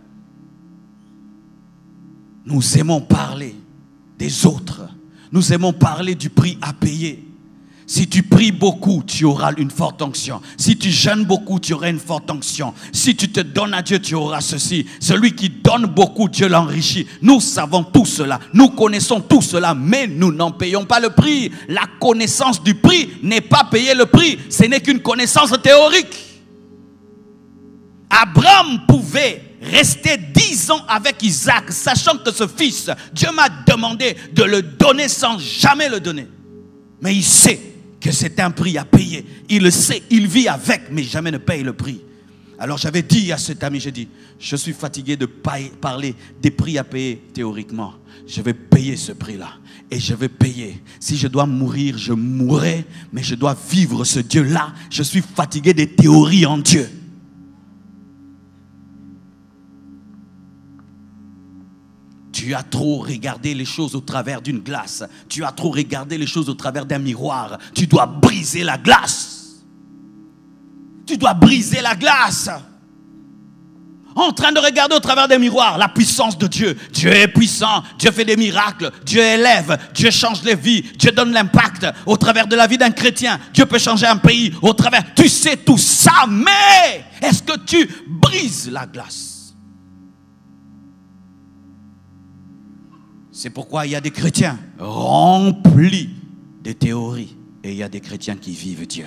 Nous aimons parler des autres. Nous aimons parler du prix à payer. Si tu pries beaucoup, tu auras une forte onction. Si tu jeûnes beaucoup, tu auras une forte onction. Si tu te donnes à Dieu, tu auras ceci. Celui qui donne beaucoup, Dieu l'enrichit. Nous savons tout cela. Nous connaissons tout cela, mais nous n'en payons pas le prix. La connaissance du prix n'est pas payer le prix. Ce n'est qu'une connaissance théorique. Abraham pouvait rester 10 ans avec Isaac, sachant que ce fils, Dieu m'a demandé de le donner sans jamais le donner. Mais il sait que c'est un prix à payer. Il le sait, il vit avec, mais jamais ne paye le prix. Alors j'avais dit à cet ami, j'ai dit, je suis fatigué de parler des prix à payer théoriquement. Je vais payer ce prix-là. Et je vais payer. Si je dois mourir, je mourrai, mais je dois vivre ce Dieu-là. Je suis fatigué des théories en Dieu. Tu as trop regardé les choses au travers d'une glace. Tu as trop regardé les choses au travers d'un miroir. Tu dois briser la glace. Tu dois briser la glace. En train de regarder au travers des miroirs la puissance de Dieu. Dieu est puissant. Dieu fait des miracles. Dieu élève. Dieu change les vies. Dieu donne l'impact au travers de la vie d'un chrétien. Dieu peut changer un pays au travers. Tu sais tout ça, mais est-ce que tu brises la glace? C'est pourquoi il y a des chrétiens remplis de théories et il y a des chrétiens qui vivent Dieu.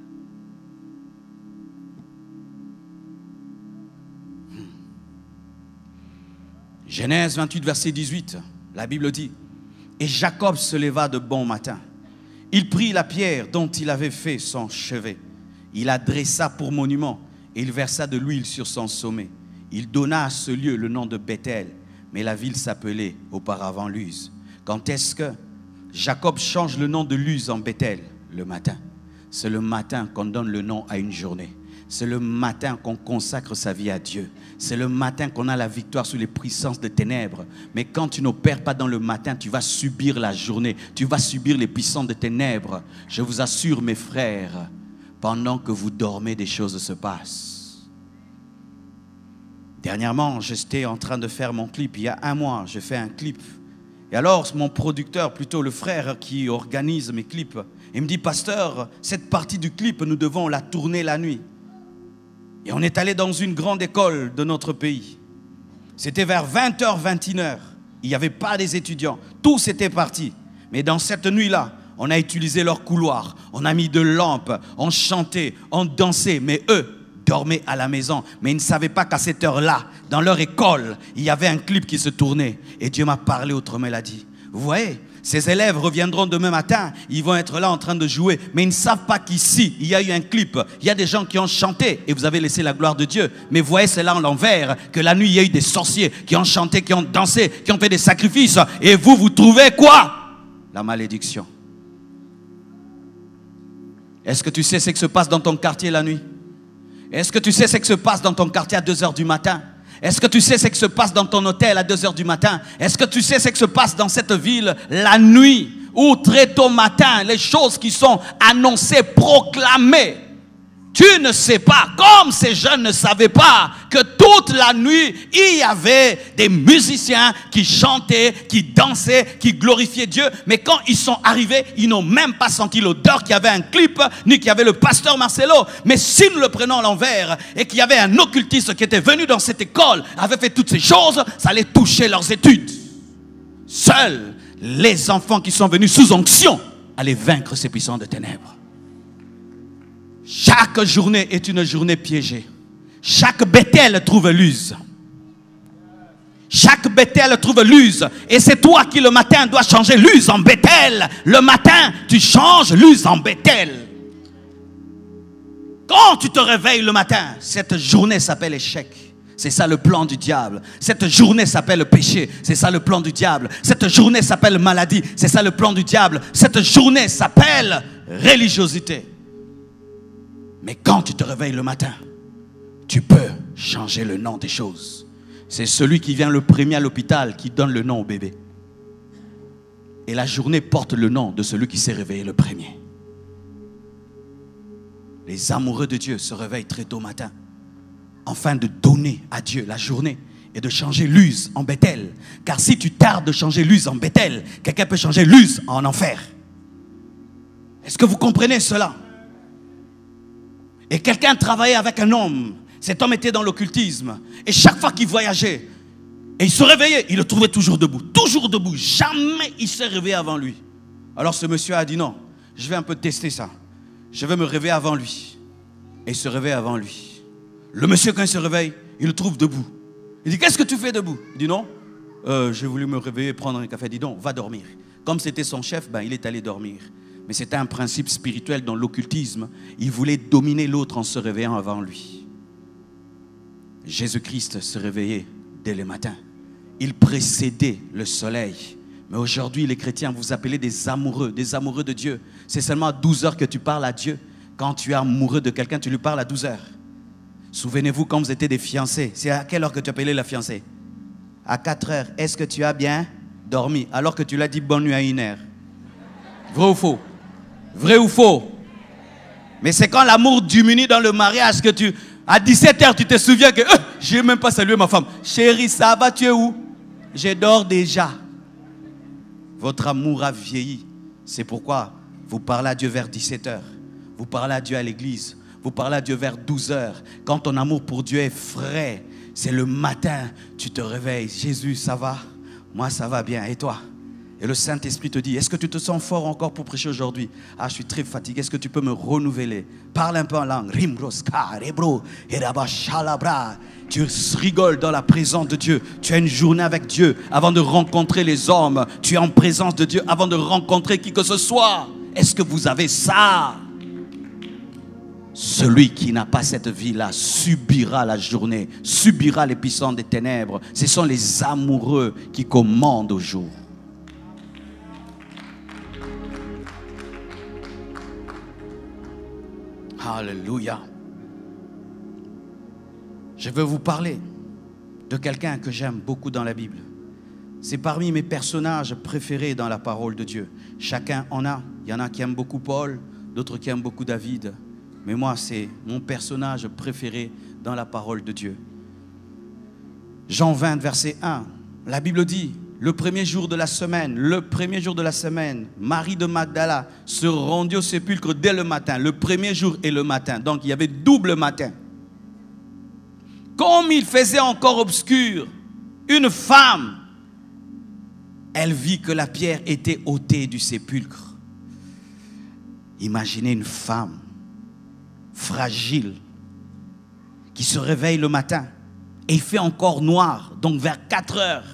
Genèse 28, verset 18, la Bible dit, « Et Jacob se leva de bon matin. Il prit la pierre dont il avait fait son chevet. Il la dressa pour monument et il versa de l'huile sur son sommet. Il donna à ce lieu le nom de Bethel, mais la ville s'appelait auparavant Luz. Quand est-ce que Jacob change le nom de Luz en Bethel? Le matin. C'est le matin qu'on donne le nom à une journée. C'est le matin qu'on consacre sa vie à Dieu. C'est le matin qu'on a la victoire sur les puissances des ténèbres. Mais quand tu n'opères pas dans le matin, tu vas subir la journée. Tu vas subir les puissances des ténèbres. Je vous assure, mes frères, pendant que vous dormez, des choses se passent. Dernièrement, j'étais en train de faire mon clip. Il y a un mois, j'ai fait un clip. Et alors, mon producteur, plutôt le frère qui organise mes clips, il me dit, pasteur, cette partie du clip, nous devons la tourner la nuit. Et on est allé dans une grande école de notre pays. C'était vers 20h, 21h. Il n'y avait pas des étudiants. Tous étaient partis. Mais dans cette nuit-là, on a utilisé leur couloir. On a mis de lampes. On chantait, on dansait. Mais eux dormaient à la maison. Mais ils ne savaient pas qu'à cette heure-là, dans leur école, il y avait un clip qui se tournait. Et Dieu m'a parlé autrement. Il a dit, vous voyez, ces élèves reviendront demain matin, ils vont être là en train de jouer, mais ils ne savent pas qu'ici, il y a eu un clip, il y a des gens qui ont chanté et vous avez laissé la gloire de Dieu. Mais voyez, c'est là en l'envers, que la nuit, il y a eu des sorciers qui ont chanté, qui ont dansé, qui ont fait des sacrifices. Et vous, vous trouvez quoi? La malédiction. Est-ce que tu sais ce qui se passe dans ton quartier la nuit? Est-ce que tu sais ce qui se passe dans ton quartier à 2h du matin? Est-ce que tu sais ce qui se passe dans ton hôtel à 2h du matin? Est-ce que tu sais ce qui se passe dans cette ville la nuit ou très tôt matin? Les choses qui sont annoncées, proclamées. Tu ne sais pas, comme ces jeunes ne savaient pas, que toute la nuit, il y avait des musiciens qui chantaient, qui dansaient, qui glorifiaient Dieu. Mais quand ils sont arrivés, ils n'ont même pas senti l'odeur qu'il y avait un clip, ni qu'il y avait le pasteur Marcelo. Mais si nous le prenons à l'envers, et qu'il y avait un occultiste qui était venu dans cette école, avait fait toutes ces choses, ça allait toucher leurs études. Seuls les enfants qui sont venus sous onction allaient vaincre ces puissants de ténèbres. Chaque journée est une journée piégée. Chaque Bethel trouve Luz. Chaque Bethel trouve Luz. Et c'est toi qui le matin dois changer Luz en Bethel. Le matin, tu changes Luz en Bethel. Quand tu te réveilles le matin, cette journée s'appelle échec. C'est ça le plan du diable. Cette journée s'appelle péché. C'est ça le plan du diable. Cette journée s'appelle maladie. C'est ça le plan du diable. Cette journée s'appelle religiosité. Mais quand tu te réveilles le matin, tu peux changer le nom des choses. C'est celui qui vient le premier à l'hôpital qui donne le nom au bébé. Et la journée porte le nom de celui qui s'est réveillé le premier. Les amoureux de Dieu se réveillent très tôt matin, afin de donner à Dieu la journée et de changer Luz en Bethel. Car si tu tardes de changer Luz en Bethel, quelqu'un peut changer Luz en enfer. Est-ce que vous comprenez cela? Et quelqu'un travaillait avec un homme. Cet homme était dans l'occultisme. Et chaque fois qu'il voyageait, et il se réveillait, il le trouvait toujours debout. Toujours debout. Jamais il s'est réveillé avant lui. Alors ce monsieur a dit non, je vais un peu tester ça. Je vais me réveiller avant lui. Et il se réveille avant lui. Le monsieur, quand il se réveille, il le trouve debout. Il dit, qu'est-ce que tu fais debout? Il dit non, j'ai voulu me réveiller, prendre un café. Il dit non, va dormir. Comme c'était son chef, il est allé dormir. Mais c'était un principe spirituel dans l'occultisme. Il voulait dominer l'autre en se réveillant avant lui. Jésus-Christ se réveillait dès le matin. Il précédait le soleil. Mais aujourd'hui, les chrétiens, vous appelez des amoureux de Dieu. C'est seulement à 12h que tu parles à Dieu. Quand tu es amoureux de quelqu'un, tu lui parles à 12h. Souvenez-vous quand vous étiez des fiancés. C'est à quelle heure que tu appelais la fiancée? À 4h. Est-ce que tu as bien dormi? Alors que tu l'as dit bonne nuit à 1h. Vrai ou faux? Vrai ou faux? Mais c'est quand l'amour diminue dans le mariage que tu... À 17h, tu te souviens que je n'ai même pas salué ma femme. Chérie, ça va, tu es où? Je dors déjà. Votre amour a vieilli. C'est pourquoi vous parlez à Dieu vers 17h. Vous parlez à Dieu à l'église. Vous parlez à Dieu vers 12h. Quand ton amour pour Dieu est frais, c'est le matin, tu te réveilles. Jésus, ça va? Moi, ça va bien. Et toi? Et le Saint-Esprit te dit, est-ce que tu te sens fort encore pour prêcher aujourd'hui? Ah, je suis très fatigué, est-ce que tu peux me renouveler? Parle un peu en langue. Tu rigoles dans la présence de Dieu. Tu as une journée avec Dieu avant de rencontrer les hommes. Tu es en présence de Dieu avant de rencontrer qui que ce soit. Est-ce que vous avez ça? Celui qui n'a pas cette vie-là subira la journée, subira les puissants des ténèbres. Ce sont les amoureux qui commandent au jour. Alléluia. Je veux vous parler de quelqu'un que j'aime beaucoup dans la Bible. C'est parmi mes personnages préférés dans la parole de Dieu. Chacun en a. Il y en a qui aiment beaucoup Paul, d'autres qui aiment beaucoup David. Mais moi, c'est mon personnage préféré dans la parole de Dieu. Jean 20, verset 1. La Bible dit, le premier jour de la semaine, Marie de Magdala se rendit au sépulcre dès le matin. Le premier jour et le matin. Donc, il y avait double matin. Comme il faisait encore obscur, une femme, elle vit que la pierre était ôtée du sépulcre. Imaginez une femme fragile qui se réveille le matin et il fait encore noir, donc vers 4 heures.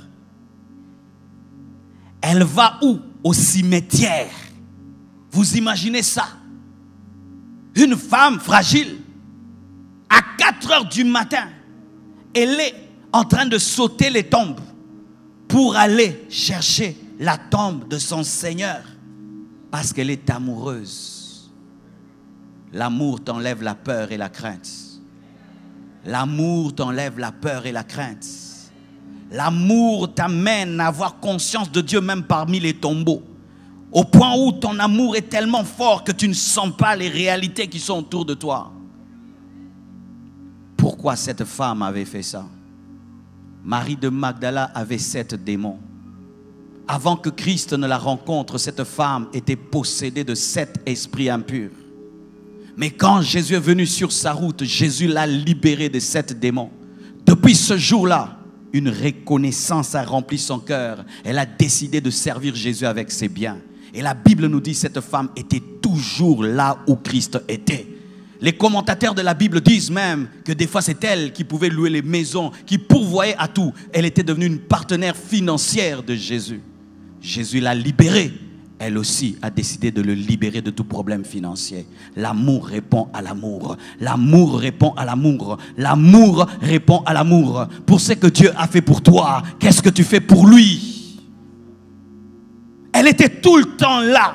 Elle va où? Au cimetière. Vous imaginez ça? Une femme fragile à 4 heures du matin, elle est en train de sauter les tombes pour aller chercher la tombe de son Seigneur parce qu'elle est amoureuse. L'amour t'enlève la peur et la crainte. L'amour t'enlève la peur et la crainte. L'amour t'amène à avoir conscience de Dieu même parmi les tombeaux. Au point où ton amour est tellement fort que tu ne sens pas les réalités qui sont autour de toi. Pourquoi cette femme avait fait ça? Marie de Magdala avait 7 démons. Avant que Christ ne la rencontre, cette femme était possédée de 7 esprits impurs. Mais quand Jésus est venu sur sa route, Jésus l'a libérée de 7 démons. Depuis ce jour-là, une reconnaissance a rempli son cœur. Elle a décidé de servir Jésus avec ses biens. Et la Bible nous dit que cette femme était toujours là où Christ était. Les commentateurs de la Bible disent même que des fois c'est elle qui pouvait louer les maisons, qui pourvoyait à tout. Elle était devenue une partenaire financière de Jésus. Jésus l'a libérée. Elle aussi a décidé de le libérer de tout problème financier. L'amour répond à l'amour. L'amour répond à l'amour. L'amour répond à l'amour. Pour ce que Dieu a fait pour toi, qu'est-ce que tu fais pour lui? Elle était tout le temps là.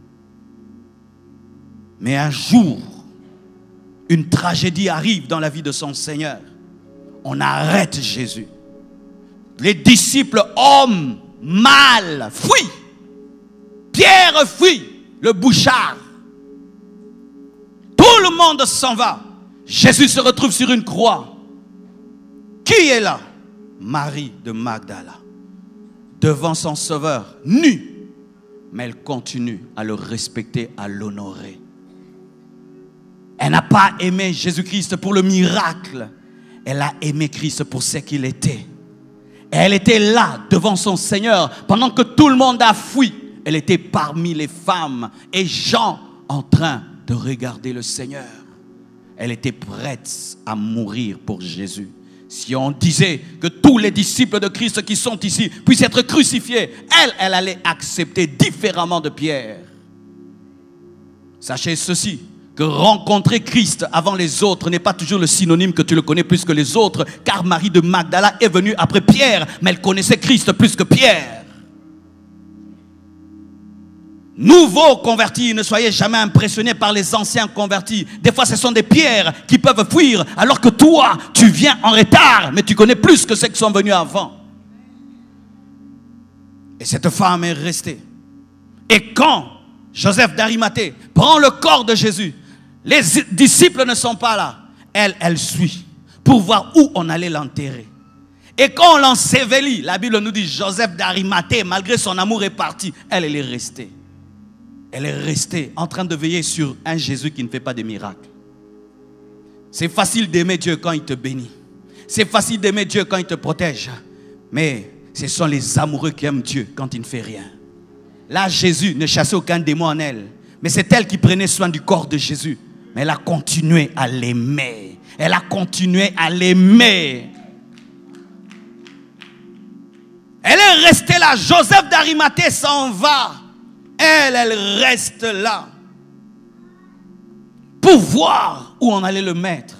Mais un jour, une tragédie arrive dans la vie de son Seigneur. On arrête Jésus. Les disciples, hommes, mâles, fuient. Pierre fuit, le bouchard. Tout le monde s'en va. Jésus se retrouve sur une croix. Qui est là? Marie de Magdala. Devant son Sauveur, nue. Mais elle continue à le respecter, à l'honorer. Elle n'a pas aimé Jésus-Christ pour le miracle. Elle a aimé Christ pour ce qu'il était. Et elle était là, devant son Seigneur, pendant que tout le monde a fui. Elle était parmi les femmes et gens en train de regarder le Seigneur. Elle était prête à mourir pour Jésus. Si on disait que tous les disciples de Christ qui sont ici puissent être crucifiés, elle allait accepter différemment de Pierre. Sachez ceci, que rencontrer Christ avant les autres n'est pas toujours le synonyme que tu le connais plus que les autres, car Marie de Magdala est venue après Pierre, mais elle connaissait Christ plus que Pierre. Nouveaux convertis, ne soyez jamais impressionnés par les anciens convertis. Des fois, ce sont des pierres qui peuvent fuir, alors que toi, tu viens en retard, mais tu connais plus que ceux qui sont venus avant. Et cette femme est restée. Et quand Joseph d'Arimathée prend le corps de Jésus, les disciples ne sont pas là. Elle suit pour voir où on allait l'enterrer. Et quand on l'ensevelit, la Bible nous dit Joseph d'Arimathée, malgré son amour, est parti. Elle est restée. Elle est restée en train de veiller sur un Jésus qui ne fait pas de miracles. C'est facile d'aimer Dieu quand il te bénit. C'est facile d'aimer Dieu quand il te protège. Mais ce sont les amoureux qui aiment Dieu quand il ne fait rien. Là, Jésus ne chassait aucun démon en elle. Mais c'est elle qui prenait soin du corps de Jésus. Mais elle a continué à l'aimer. Elle a continué à l'aimer. Elle est restée là. Joseph d'Arimathée s'en va. Elle reste là pour voir où on allait le mettre.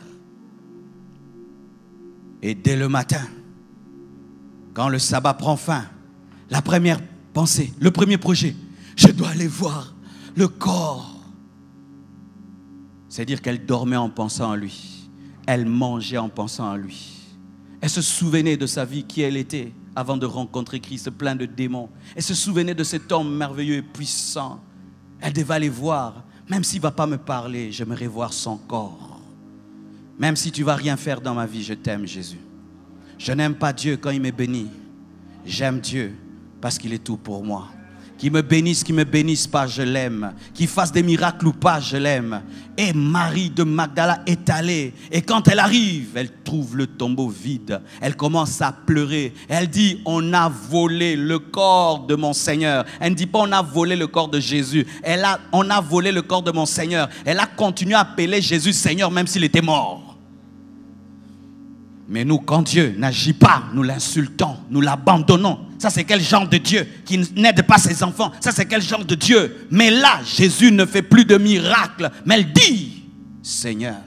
Et dès le matin, quand le sabbat prend fin, la première pensée, le premier projet, je dois aller voir le corps. C'est-à-dire qu'elle dormait en pensant à lui. Elle mangeait en pensant à lui. Elle se souvenait de sa vie, qui elle était avant de rencontrer Christ, plein de démons. Elle se souvenait de cet homme merveilleux et puissant. Elle devait aller voir. Même s'il ne va pas me parler, j'aimerais voir son corps. Même si tu ne vas rien faire dans ma vie, je t'aime, Jésus. Je n'aime pas Dieu quand il me bénit. J'aime Dieu parce qu'il est tout pour moi. Qu'il me bénisse pas, je l'aime. Qu'il fasse des miracles ou pas, je l'aime. Et Marie de Magdala est allée. Et quand elle arrive, elle trouve le tombeau vide. Elle commence à pleurer. Elle dit, on a volé le corps de mon Seigneur. Elle ne dit pas, on a volé le corps de Jésus. On a volé le corps de mon Seigneur. Elle a continué à appeler Jésus Seigneur, même s'il était mort. Mais nous, quand Dieu n'agit pas, nous l'insultons, nous l'abandonnons. Ça, c'est quel genre de Dieu qui n'aide pas ses enfants? Ça, c'est quel genre de Dieu? Mais là, Jésus ne fait plus de miracles. Mais elle dit, Seigneur.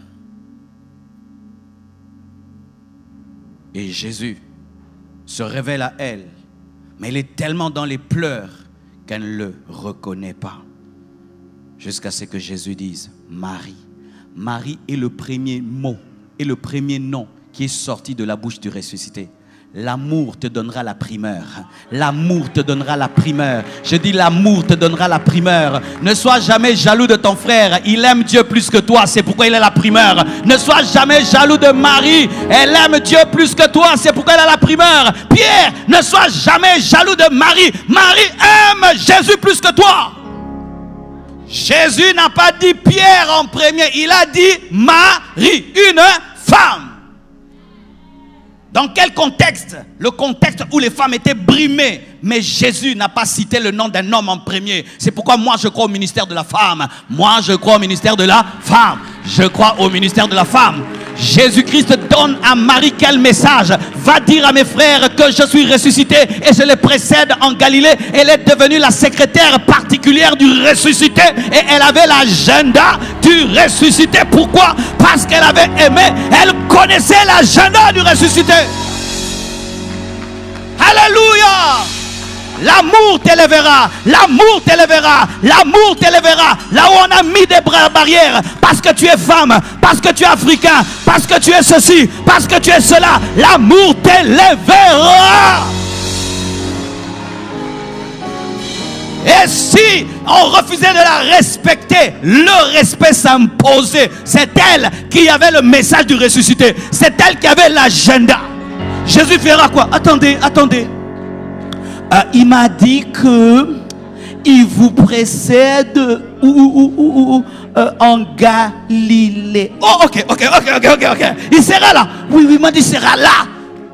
Et Jésus se révèle à elle. Mais elle est tellement dans les pleurs qu'elle ne le reconnaît pas. Jusqu'à ce que Jésus dise, Marie. Marie est le premier mot et le premier nom qui est sorti de la bouche du ressuscité. L'amour te donnera la primeur. L'amour te donnera la primeur. Je dis l'amour te donnera la primeur. Ne sois jamais jaloux de ton frère. Il aime Dieu plus que toi. C'est pourquoi il a la primeur. Ne sois jamais jaloux de Marie. Elle aime Dieu plus que toi. C'est pourquoi elle a la primeur. Pierre, ne sois jamais jaloux de Marie. Marie aime Jésus plus que toi. Jésus n'a pas dit Pierre en premier. Il a dit Marie, une femme. Dans quel contexte? Le contexte où les femmes étaient brimées. Mais Jésus n'a pas cité le nom d'un homme en premier. C'est pourquoi moi je crois au ministère de la femme. Moi je crois au ministère de la femme. Je crois au ministère de la femme. Jésus-Christ donne à Marie quel message? Va dire à mes frères que je suis ressuscité et je les précède en Galilée. Elle est devenue la secrétaire particulière du ressuscité et elle avait l'agenda du ressuscité. Pourquoi? Parce qu'elle avait aimé, elle connaissait l'agenda du ressuscité. Alléluia! L'amour t'élèvera, l'amour t'élèvera, l'amour t'élèvera. Là où on a mis des barrières, parce que tu es femme, parce que tu es africain, parce que tu es ceci, parce que tu es cela, l'amour t'élèvera. Et si on refusait de la respecter, le respect s'imposait. C'est elle qui avait le message du ressuscité. C'est elle qui avait l'agenda. Jésus fera quoi? Attendez. Il m'a dit que il vous précède en Galilée. Oh, ok. Il sera là. Oui, il m'a dit il sera là.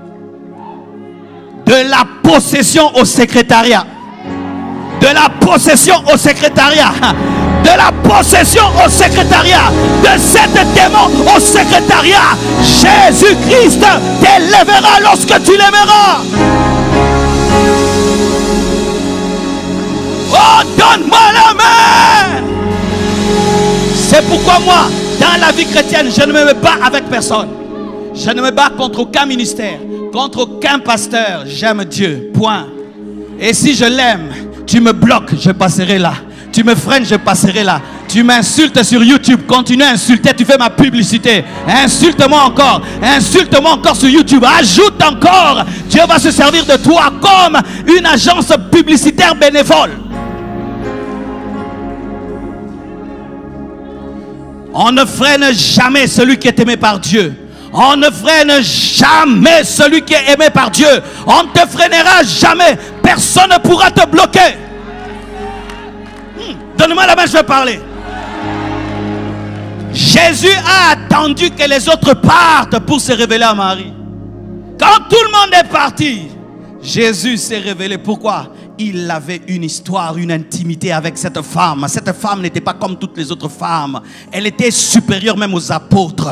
De la possession au secrétariat. De la possession au secrétariat. De la possession au secrétariat. De cet démon au secrétariat. Jésus-Christ t'élèvera lorsque tu l'aimeras. Oh, donne-moi la main. C'est pourquoi moi, dans la vie chrétienne, je ne me bats avec personne. Je ne me bats contre aucun ministère, contre aucun pasteur. J'aime Dieu, point. Et si je l'aime, tu me bloques, je passerai là. Tu me freines, je passerai là. Tu m'insultes sur YouTube, continue à insulter, tu fais ma publicité. Insulte-moi encore sur YouTube. Ajoute encore. Dieu va se servir de toi comme une agence publicitaire bénévole. On ne freine jamais celui qui est aimé par Dieu. On ne freine jamais celui qui est aimé par Dieu. On ne te freinera jamais. Personne ne pourra te bloquer. Donne-moi la main, je vais parler. Jésus a attendu que les autres partent pour se révéler à Marie. Quand tout le monde est parti, Jésus s'est révélé. Pourquoi? Il avait une histoire, une intimité avec cette femme. Cette femme n'était pas comme toutes les autres femmes. Elle était supérieure même aux apôtres.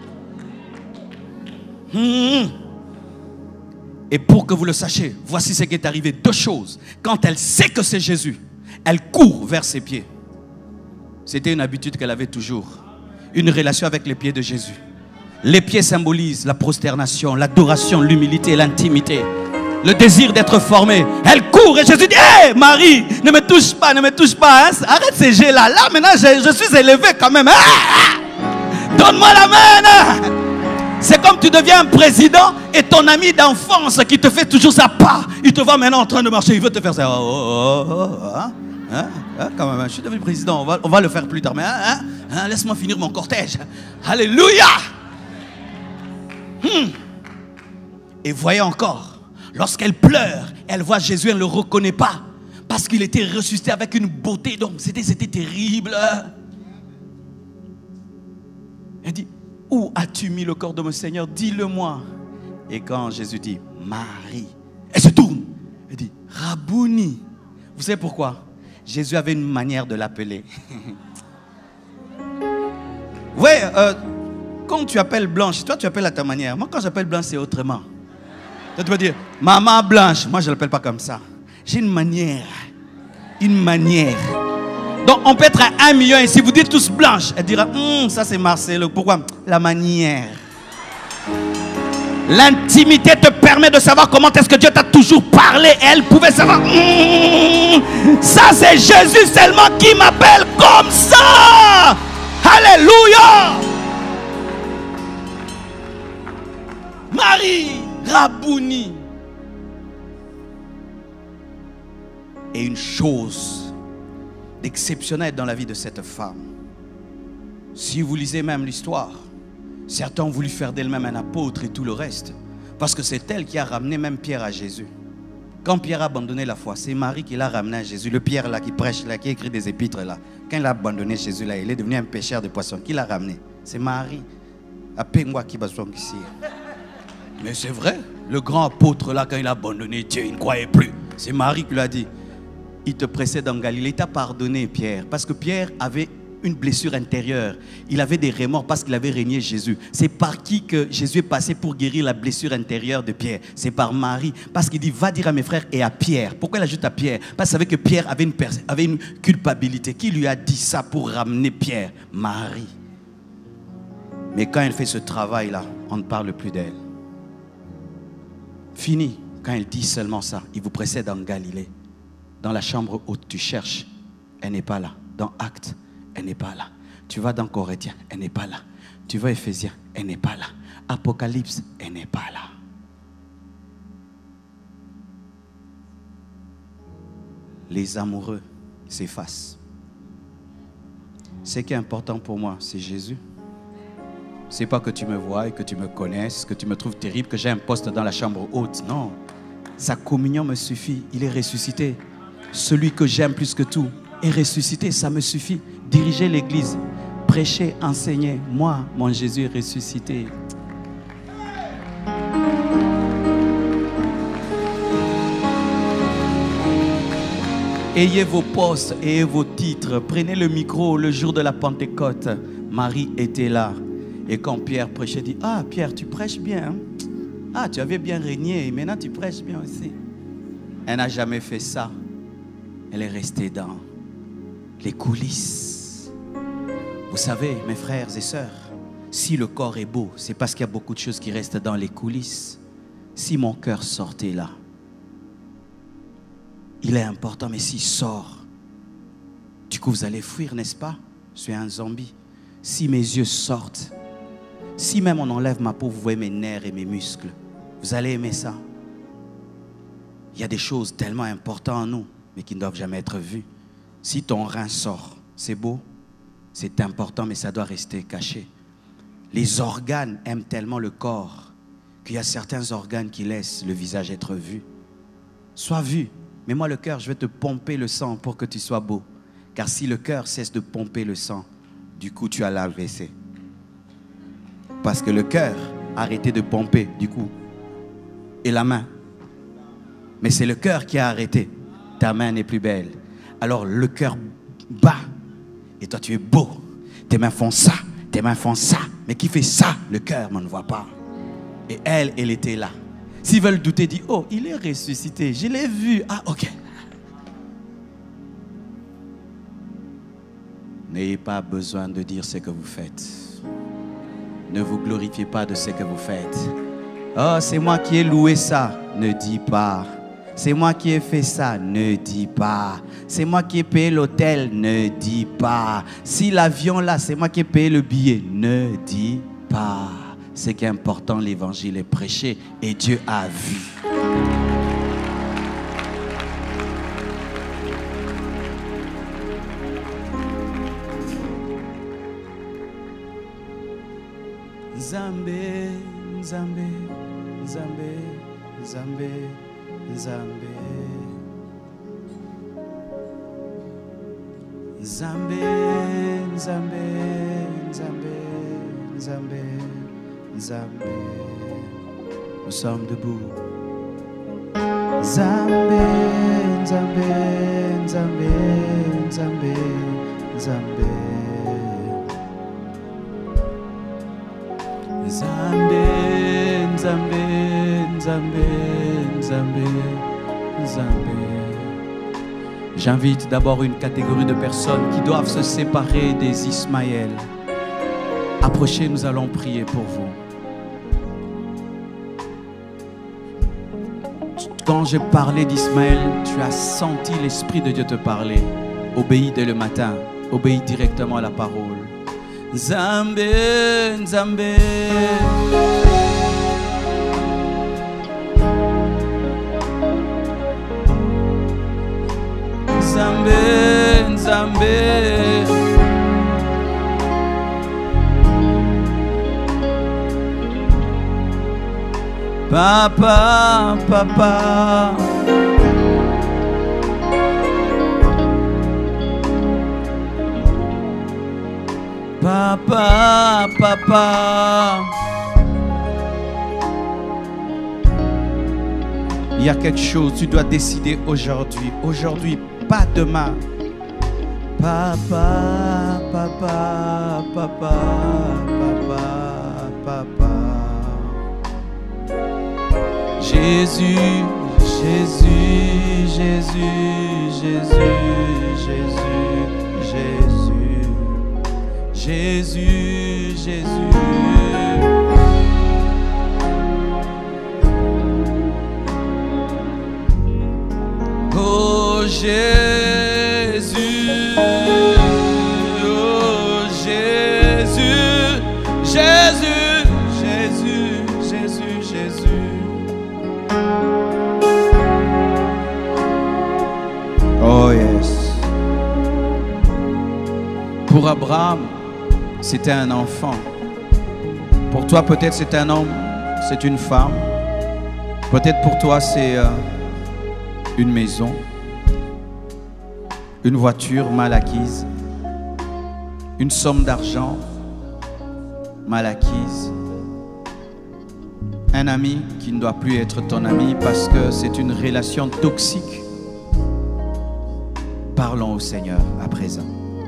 Et pour que vous le sachiez, voici ce qui est arrivé. Deux choses. Quand elle sait que c'est Jésus, elle court vers ses pieds. C'était une habitude qu'elle avait toujours. une relation avec les pieds de Jésus. Les pieds symbolisent la prosternation, l'adoration, l'humilité, l'intimité, le désir d'être formé. Elle court et Jésus dit, hé Marie, ne me touche pas, ne me touche pas. Hein? Arrête ces jets-là. Là maintenant je suis élevé quand même. Donne-moi la main. C'est comme tu deviens un président et ton ami d'enfance qui te fait toujours sa part. Il te voit maintenant en train de marcher, il veut te faire ça. Quand même, je suis devenu président, on va le faire plus tard. Mais laisse-moi finir mon cortège. Alléluia. Et voyez encore, lorsqu'elle pleure, elle voit Jésus, elle ne le reconnaît pas. Parce qu'il était ressuscité avec une beauté. Donc c'était terrible. Elle dit, où as-tu mis le corps de mon Seigneur? Dis-le-moi. Et quand Jésus dit, Marie, elle se tourne. Elle dit, Rabouni. Vous savez pourquoi? Jésus avait une manière de l'appeler. Ouais, quand tu appelles Blanche, toi tu appelles à ta manière. Moi quand j'appelle Blanche, c'est autrement. Toi tu peux dire, Maman Blanche. Moi je ne l'appelle pas comme ça. J'ai une manière. Une manière. Donc on peut être à 1 million et si vous dites tous Blanche, elle dira, ça c'est Marcelo. Pourquoi? La manière. L'intimité te permet de savoir comment est-ce que Dieu t'a toujours parlé. Elle pouvait savoir, ça c'est Jésus seulement qui m'appelle comme ça. Alléluia. Marie, Rabouni. Et une chose d'exceptionnel dans la vie de cette femme. Si vous lisez même l'histoire, certains ont voulu faire d'elle-même un apôtre et tout le reste. Parce que c'est elle qui a ramené même Pierre à Jésus. Quand Pierre a abandonné la foi, c'est Marie qui l'a ramené à Jésus. Le Pierre là qui prêche là, qui écrit des épîtres là. Quand il a abandonné Jésus là, il est devenu un pêcheur de poissons. Qui l'a ramené? C'est Marie. Appelle-moi qui va ici. Mais c'est vrai, le grand apôtre là, quand il a abandonné Dieu, il ne croyait plus. C'est Marie qui lui a dit, il te précède en Galilée, il t'a pardonné Pierre. Parce que Pierre avait une blessure intérieure. Il avait des remords parce qu'il avait régné Jésus. C'est par qui que Jésus est passé pour guérir la blessure intérieure de Pierre? C'est par Marie. Parce qu'il dit, va dire à mes frères et à Pierre. Pourquoi il ajoute à Pierre? Parce qu'il savait que Pierre avait une culpabilité. Qui lui a dit ça pour ramener Pierre? Marie. Mais quand elle fait ce travail-là, on ne parle plus d'elle. Fini. Quand elle dit seulement ça, il vous précède en Galilée. Dans la chambre haute, tu cherches. Elle n'est pas là. Dans Actes, elle n'est pas là. Tu vas dans Corinthiens, elle n'est pas là. Tu vas Éphésiens, elle n'est pas là. Apocalypse, elle n'est pas là. Les amoureux s'effacent. Ce qui est important pour moi, c'est Jésus. C'est pas que tu me voies, que tu me connaisses, que tu me trouves terrible, que j'ai un poste dans la chambre haute. Non. Sa communion me suffit. Il est ressuscité. Celui que j'aime plus que tout est ressuscité. Ça me suffit. Diriger l'église, prêcher, enseigner. Moi, mon Jésus est ressuscité. Ayez vos postes, ayez vos titres. Prenez le micro le jour de la Pentecôte. Marie était là. Et quand Pierre prêchait, dit, ah Pierre, tu prêches bien. Hein? Ah, tu avais bien régné et maintenant tu prêches bien aussi. Elle n'a jamais fait ça. Elle est restée dans les coulisses. Vous savez, mes frères et sœurs, si le corps est beau, c'est parce qu'il y a beaucoup de choses qui restent dans les coulisses. Si mon cœur sortait là, il est important, mais s'il sort, du coup vous allez fuir, n'est-ce pas? Je suis un zombie. Si mes yeux sortent, si même on enlève ma peau, vous voyez mes nerfs et mes muscles, vous allez aimer ça. Il y a des choses tellement importantes en nous, mais qui ne doivent jamais être vues. Si ton rein sort, c'est beau, c'est important, mais ça doit rester caché. Les organes aiment tellement le corps qu'il y a certains organes qui laissent le visage être vu. Sois vu. Mais moi, le cœur, je vais te pomper le sang pour que tu sois beau. Car si le cœur cesse de pomper le sang, du coup, tu as l'AVC. Parce que le cœur a arrêté de pomper, du coup. Et la main. Mais c'est le cœur qui a arrêté. Ta main n'est plus belle. Alors le cœur bat. Et toi, tu es beau. Tes mains font ça. Tes mains font ça. Mais qui fait ça? Le cœur, on ne voit pas. Et elle était là. S'ils veulent douter, dis, oh, il est ressuscité. Je l'ai vu. Ah, ok. N'ayez pas besoin de dire ce que vous faites. Ne vous glorifiez pas de ce que vous faites. Oh, c'est moi qui ai loué ça. Ne dis pas. C'est moi qui ai fait ça. Ne dis pas. C'est moi qui ai payé l'hôtel. Ne dis pas. Si l'avion là, c'est moi qui ai payé le billet. Ne dis pas. Ce qui est important, l'évangile est prêché et Dieu a vu. Nzambe, Nzambe, Nzambe, Nzambe, Nzambe. Nzambe, Nzambe, Nzambe, Nzambe, Nzambe. Nous sommes debout. Nzambe, Nzambe, Nzambe, Nzambe, Nzambe. Nzambe, Nzambe, Nzambe, Nzambe, Nzambe. J'invite d'abord une catégorie de personnes qui doivent se séparer des Ismaël. Approchez, nous allons prier pour vous. Quand je parlais d'Ismaël, tu as senti l'Esprit de Dieu te parler. Obéis dès le matin, obéis directement à la parole. Nzambe, Nzambe. Nzambe, Nzambe. Papa, papa. Papa, papa. Il y a quelque chose, tu dois décider aujourd'hui. Aujourd'hui, pas demain. Papa, papa, papa, papa, papa. Jésus, Jésus, Jésus, Jésus, Jésus, Jésus. Jésus, Jésus. Oh Jésus, oh Jésus, Jésus, Jésus, Jésus, Jésus. Oh yes. Pour Abraham, c'était un enfant. Pour toi, peut-être c'est un homme, c'est une femme. Peut-être pour toi, c'est une maison, une voiture mal acquise, une somme d'argent mal acquise, un ami qui ne doit plus être ton ami parce que c'est une relation toxique. Parlons au Seigneur à présent.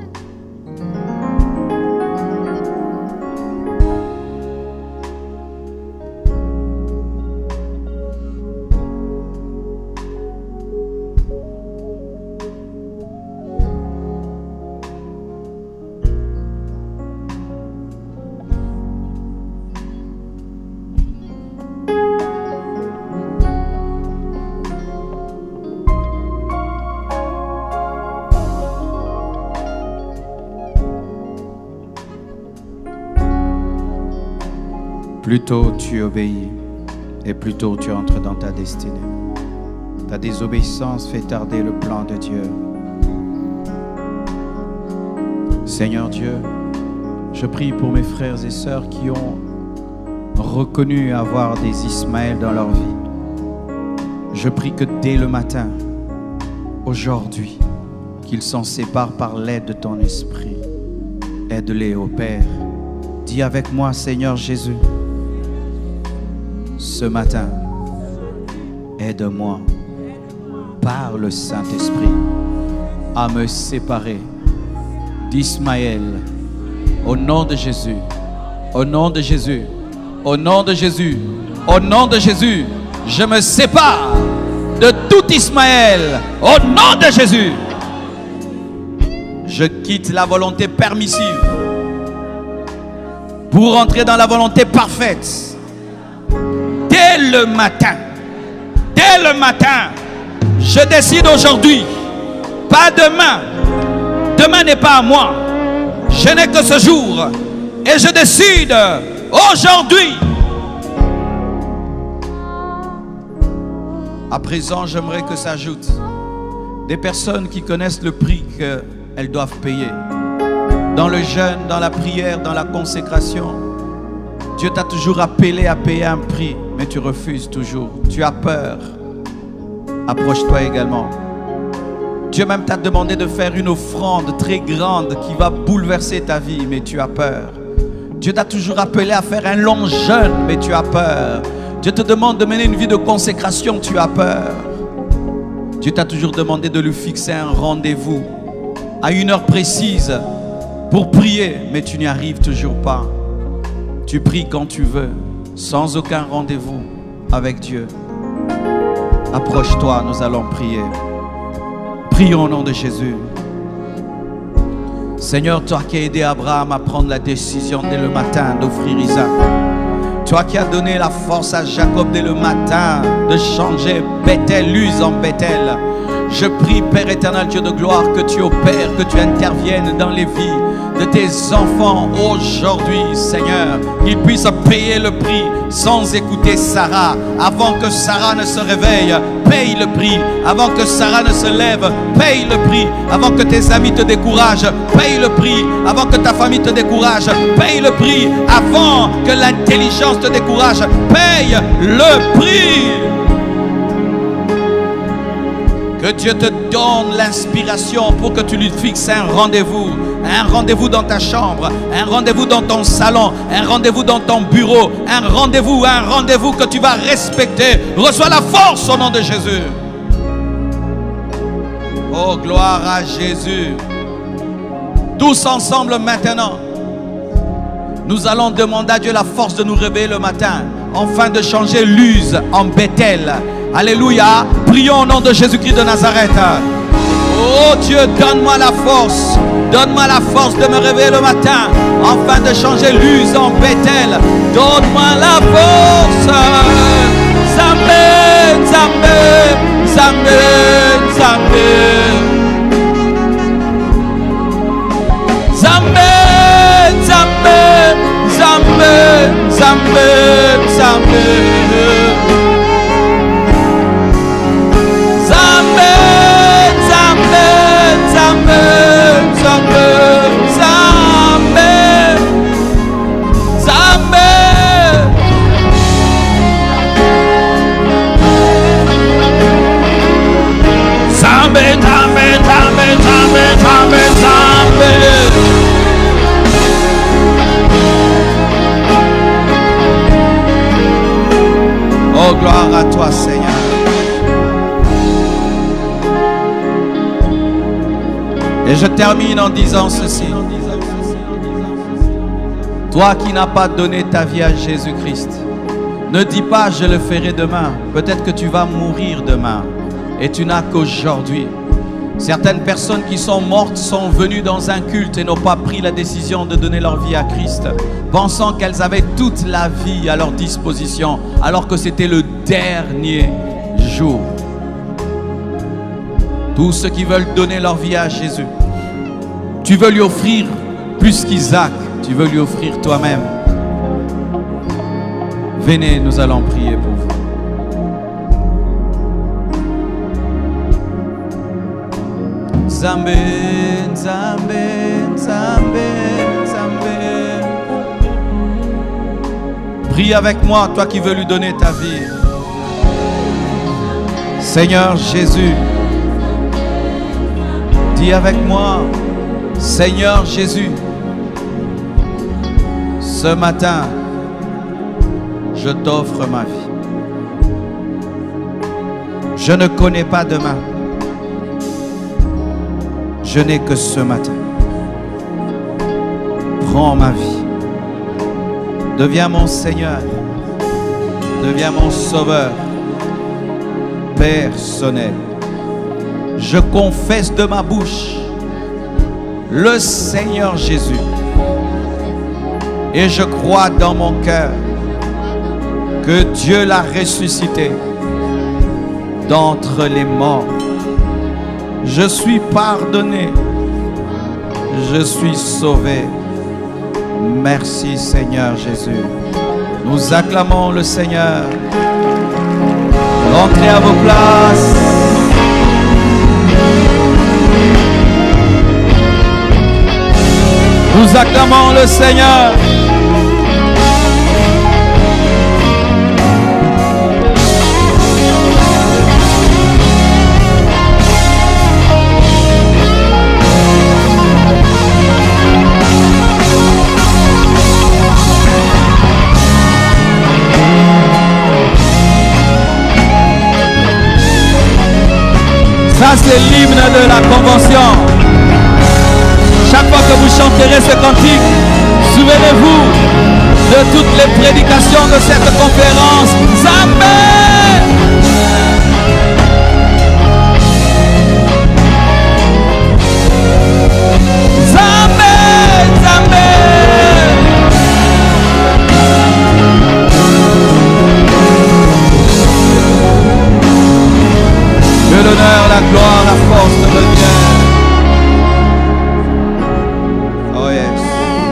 Plus tôt tu obéis et plus tôt tu entres dans ta destinée. Ta désobéissance fait tarder le plan de Dieu. Seigneur Dieu, je prie pour mes frères et sœurs qui ont reconnu avoir des Ismaël dans leur vie. Je prie que dès le matin, aujourd'hui, qu'ils s'en séparent par l'aide de ton esprit. Aide-les, ô Père. Dis avec moi, Seigneur Jésus, ce matin, aide-moi par le Saint-Esprit à me séparer d'Ismaël. Au nom de Jésus, au nom de Jésus, au nom de Jésus, au nom de Jésus, je me sépare de tout Ismaël. Au nom de Jésus, Je quitte la volonté permissive pour entrer dans la volonté parfaite. Dès le matin, je décide aujourd'hui, pas demain. Demain n'est pas à moi. Je n'ai que ce jour. Et je décide aujourd'hui. À présent, j'aimerais que s'ajoutent des personnes qui connaissent le prix qu'elles doivent payer. Dans le jeûne, dans la prière, dans la consécration, Dieu t'a toujours appelé à payer un prix, mais tu refuses toujours. Tu as peur. Approche-toi également. Dieu même t'a demandé de faire une offrande très grande qui va bouleverser ta vie, mais tu as peur. Dieu t'a toujours appelé à faire un long jeûne, mais tu as peur. Dieu te demande de mener une vie de consécration, tu as peur. Dieu t'a toujours demandé de lui fixer un rendez-vous à une heure précise pour prier, mais tu n'y arrives toujours pas. Tu pries quand tu veux, sans aucun rendez-vous avec Dieu. Approche-toi, nous allons prier. Prions au nom de Jésus. Seigneur, toi qui as aidé Abraham à prendre la décision dès le matin d'offrir Isaac. Toi qui as donné la force à Jacob dès le matin de changer Bethel, Luz en Bethel. Je prie, Père éternel, Dieu de gloire, que tu opères, que tu interviennes dans les vies de tes enfants aujourd'hui, Seigneur. Qu'ils puissent payer le prix sans écouter Sarah. Avant que Sarah ne se réveille, paye le prix. Avant que Sarah ne se lève, paye le prix. Avant que tes amis te découragent, paye le prix. Avant que ta famille te décourage, paye le prix. Avant que l'intelligence te décourage, paye le prix. Que Dieu te donne l'inspiration pour que tu lui fixes un rendez-vous dans ta chambre, un rendez-vous dans ton salon, un rendez-vous dans ton bureau, un rendez-vous que tu vas respecter. Reçois la force au nom de Jésus. Oh, gloire à Jésus. Tous ensemble maintenant, nous allons demander à Dieu la force de nous réveiller le matin, afin de changer Luz en Bethel. Alléluia. Prions au nom de Jésus-Christ de Nazareth. Oh Dieu, donne-moi la force. Donne-moi la force de me réveiller le matin, afin de changer Luz en Bethel. Donne-moi la force. Zambé, Zambé, Zambé, Zambé. Zambé, Zambé, Zambé, Zambé, Zambé. Oh, gloire à toi, Seigneur. Et je termine en disant ceci. Toi qui n'as pas donné ta vie à Jésus-Christ, ne dis pas je le ferai demain. Peut-être que tu vas mourir demain et tu n'as qu'aujourd'hui. Certaines personnes qui sont mortes sont venues dans un culte et n'ont pas pris la décision de donner leur vie à Christ, pensant qu'elles avaient toute la vie à leur disposition, alors que c'était le dernier jour. Tous ceux qui veulent donner leur vie à Jésus, tu veux lui offrir plus qu'Isaac, tu veux lui offrir toi-même. Venez, nous allons prier pour vous. Zambé, Zambé, Zambé, Zambé. Prie avec moi, toi qui veux lui donner ta vie. Seigneur Jésus, dis avec moi, Seigneur Jésus, ce matin, je t'offre ma vie. Je ne connais pas demain. Je n'ai que ce matin. Prends ma vie. Deviens mon Seigneur. Deviens mon Sauveur personnel. Je confesse de ma bouche le Seigneur Jésus. Et je crois dans mon cœur que Dieu l'a ressuscité d'entre les morts. Je suis pardonné. Je suis sauvé. Merci Seigneur Jésus. Nous acclamons le Seigneur. Entrez à vos places. Nous acclamons le Seigneur. Ça, c'est l'hymne de la convention. Chaque fois que vous chanterez ce cantique, souvenez-vous de toutes les prédications de cette conférence. Amen. Amen. Amen. Que l'honneur, la gloire, la force te reviennent. Oh yes.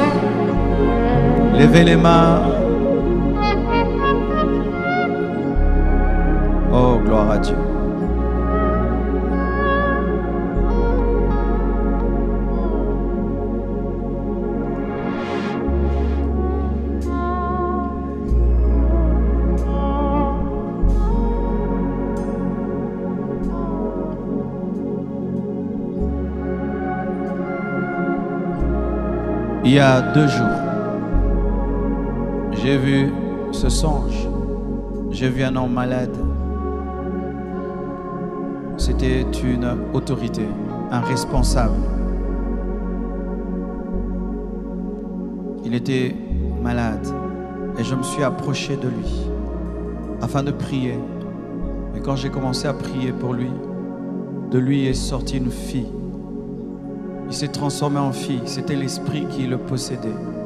Levez les mains. Oh, gloire à Dieu. Il y a 2 jours, j'ai vu ce songe. J'ai vu un homme malade. C'était une autorité, un responsable. Il était malade et je me suis approché de lui afin de prier. Et quand j'ai commencé à prier pour lui, de lui est sortie une fille. Il s'est transformé en fille. C'était l'esprit qui le possédait.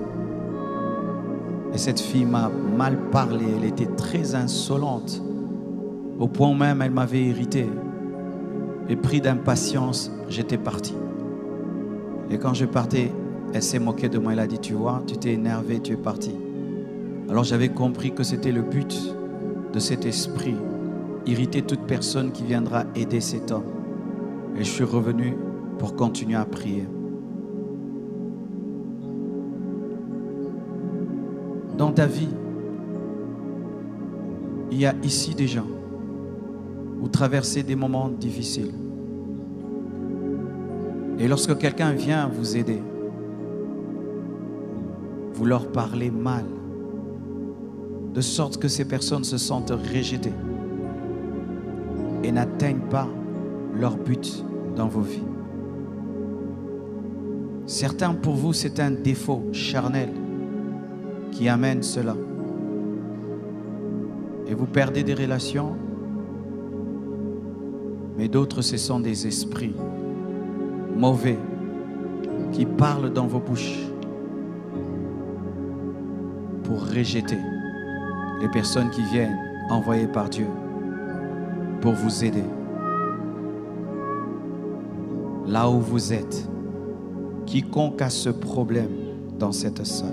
Et cette fille m'a mal parlé. Elle était très insolente. Au point même, elle m'avait irrité. Et pris d'impatience, j'étais parti. Et quand je partais, elle s'est moquée de moi. Elle a dit, tu vois, tu t'es énervé, tu es parti. Alors j'avais compris que c'était le but de cet esprit. Irriter toute personne qui viendra aider cet homme. Et je suis revenu pour continuer à prier. Dans ta vie, il y a ici des gens où traversez des moments difficiles. Et lorsque quelqu'un vient vous aider, vous leur parlez mal, de sorte que ces personnes se sentent rejetées et n'atteignent pas leur but dans vos vies. Certains, pour vous, c'est un défaut charnel qui amène cela. Et vous perdez des relations, mais d'autres, ce sont des esprits mauvais qui parlent dans vos bouches pour rejeter les personnes qui viennent envoyées par Dieu pour vous aider. Là où vous êtes, quiconque a ce problème dans cette salle,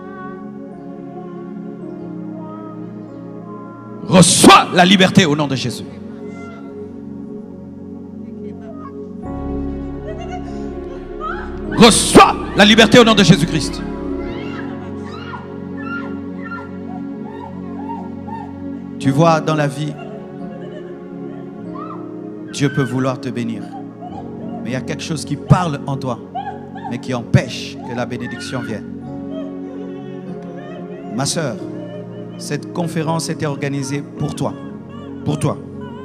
reçois la liberté au nom de Jésus. Reçois la liberté au nom de Jésus-Christ. Tu vois, dans la vie, Dieu peut vouloir te bénir. Mais il y a quelque chose qui parle en toi, mais qui empêche que la bénédiction vienne. Ma sœur, cette conférence était organisée pour toi. Pour toi.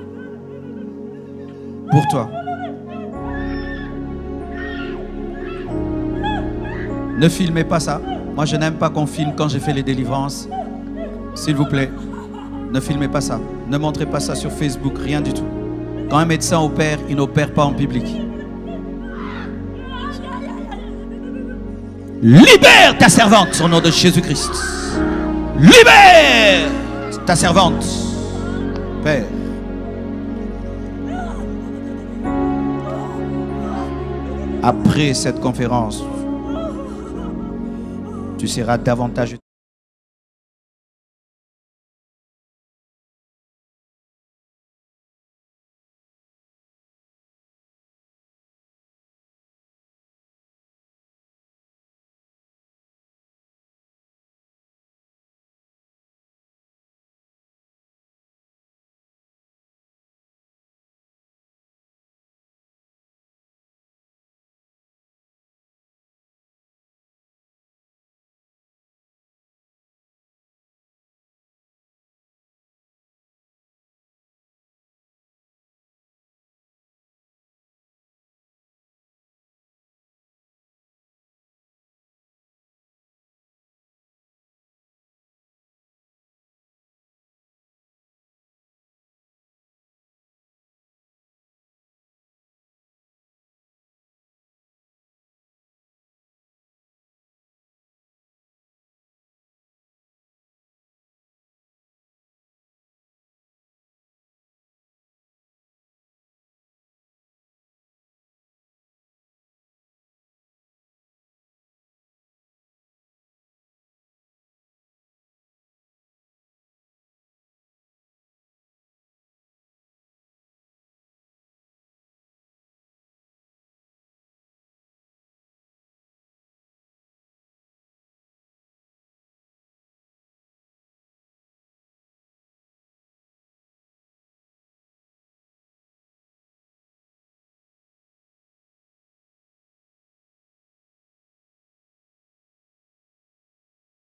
Pour toi. Ne filmez pas ça. Moi, je n'aime pas qu'on filme quand j'ai fait les délivrances. S'il vous plaît, ne filmez pas ça. Ne montrez pas ça sur Facebook, rien du tout. Quand un médecin opère, il n'opère pas en public. Libère ta servante au nom de Jésus-Christ. Libère ta servante, Père. Après cette conférence, tu seras davantage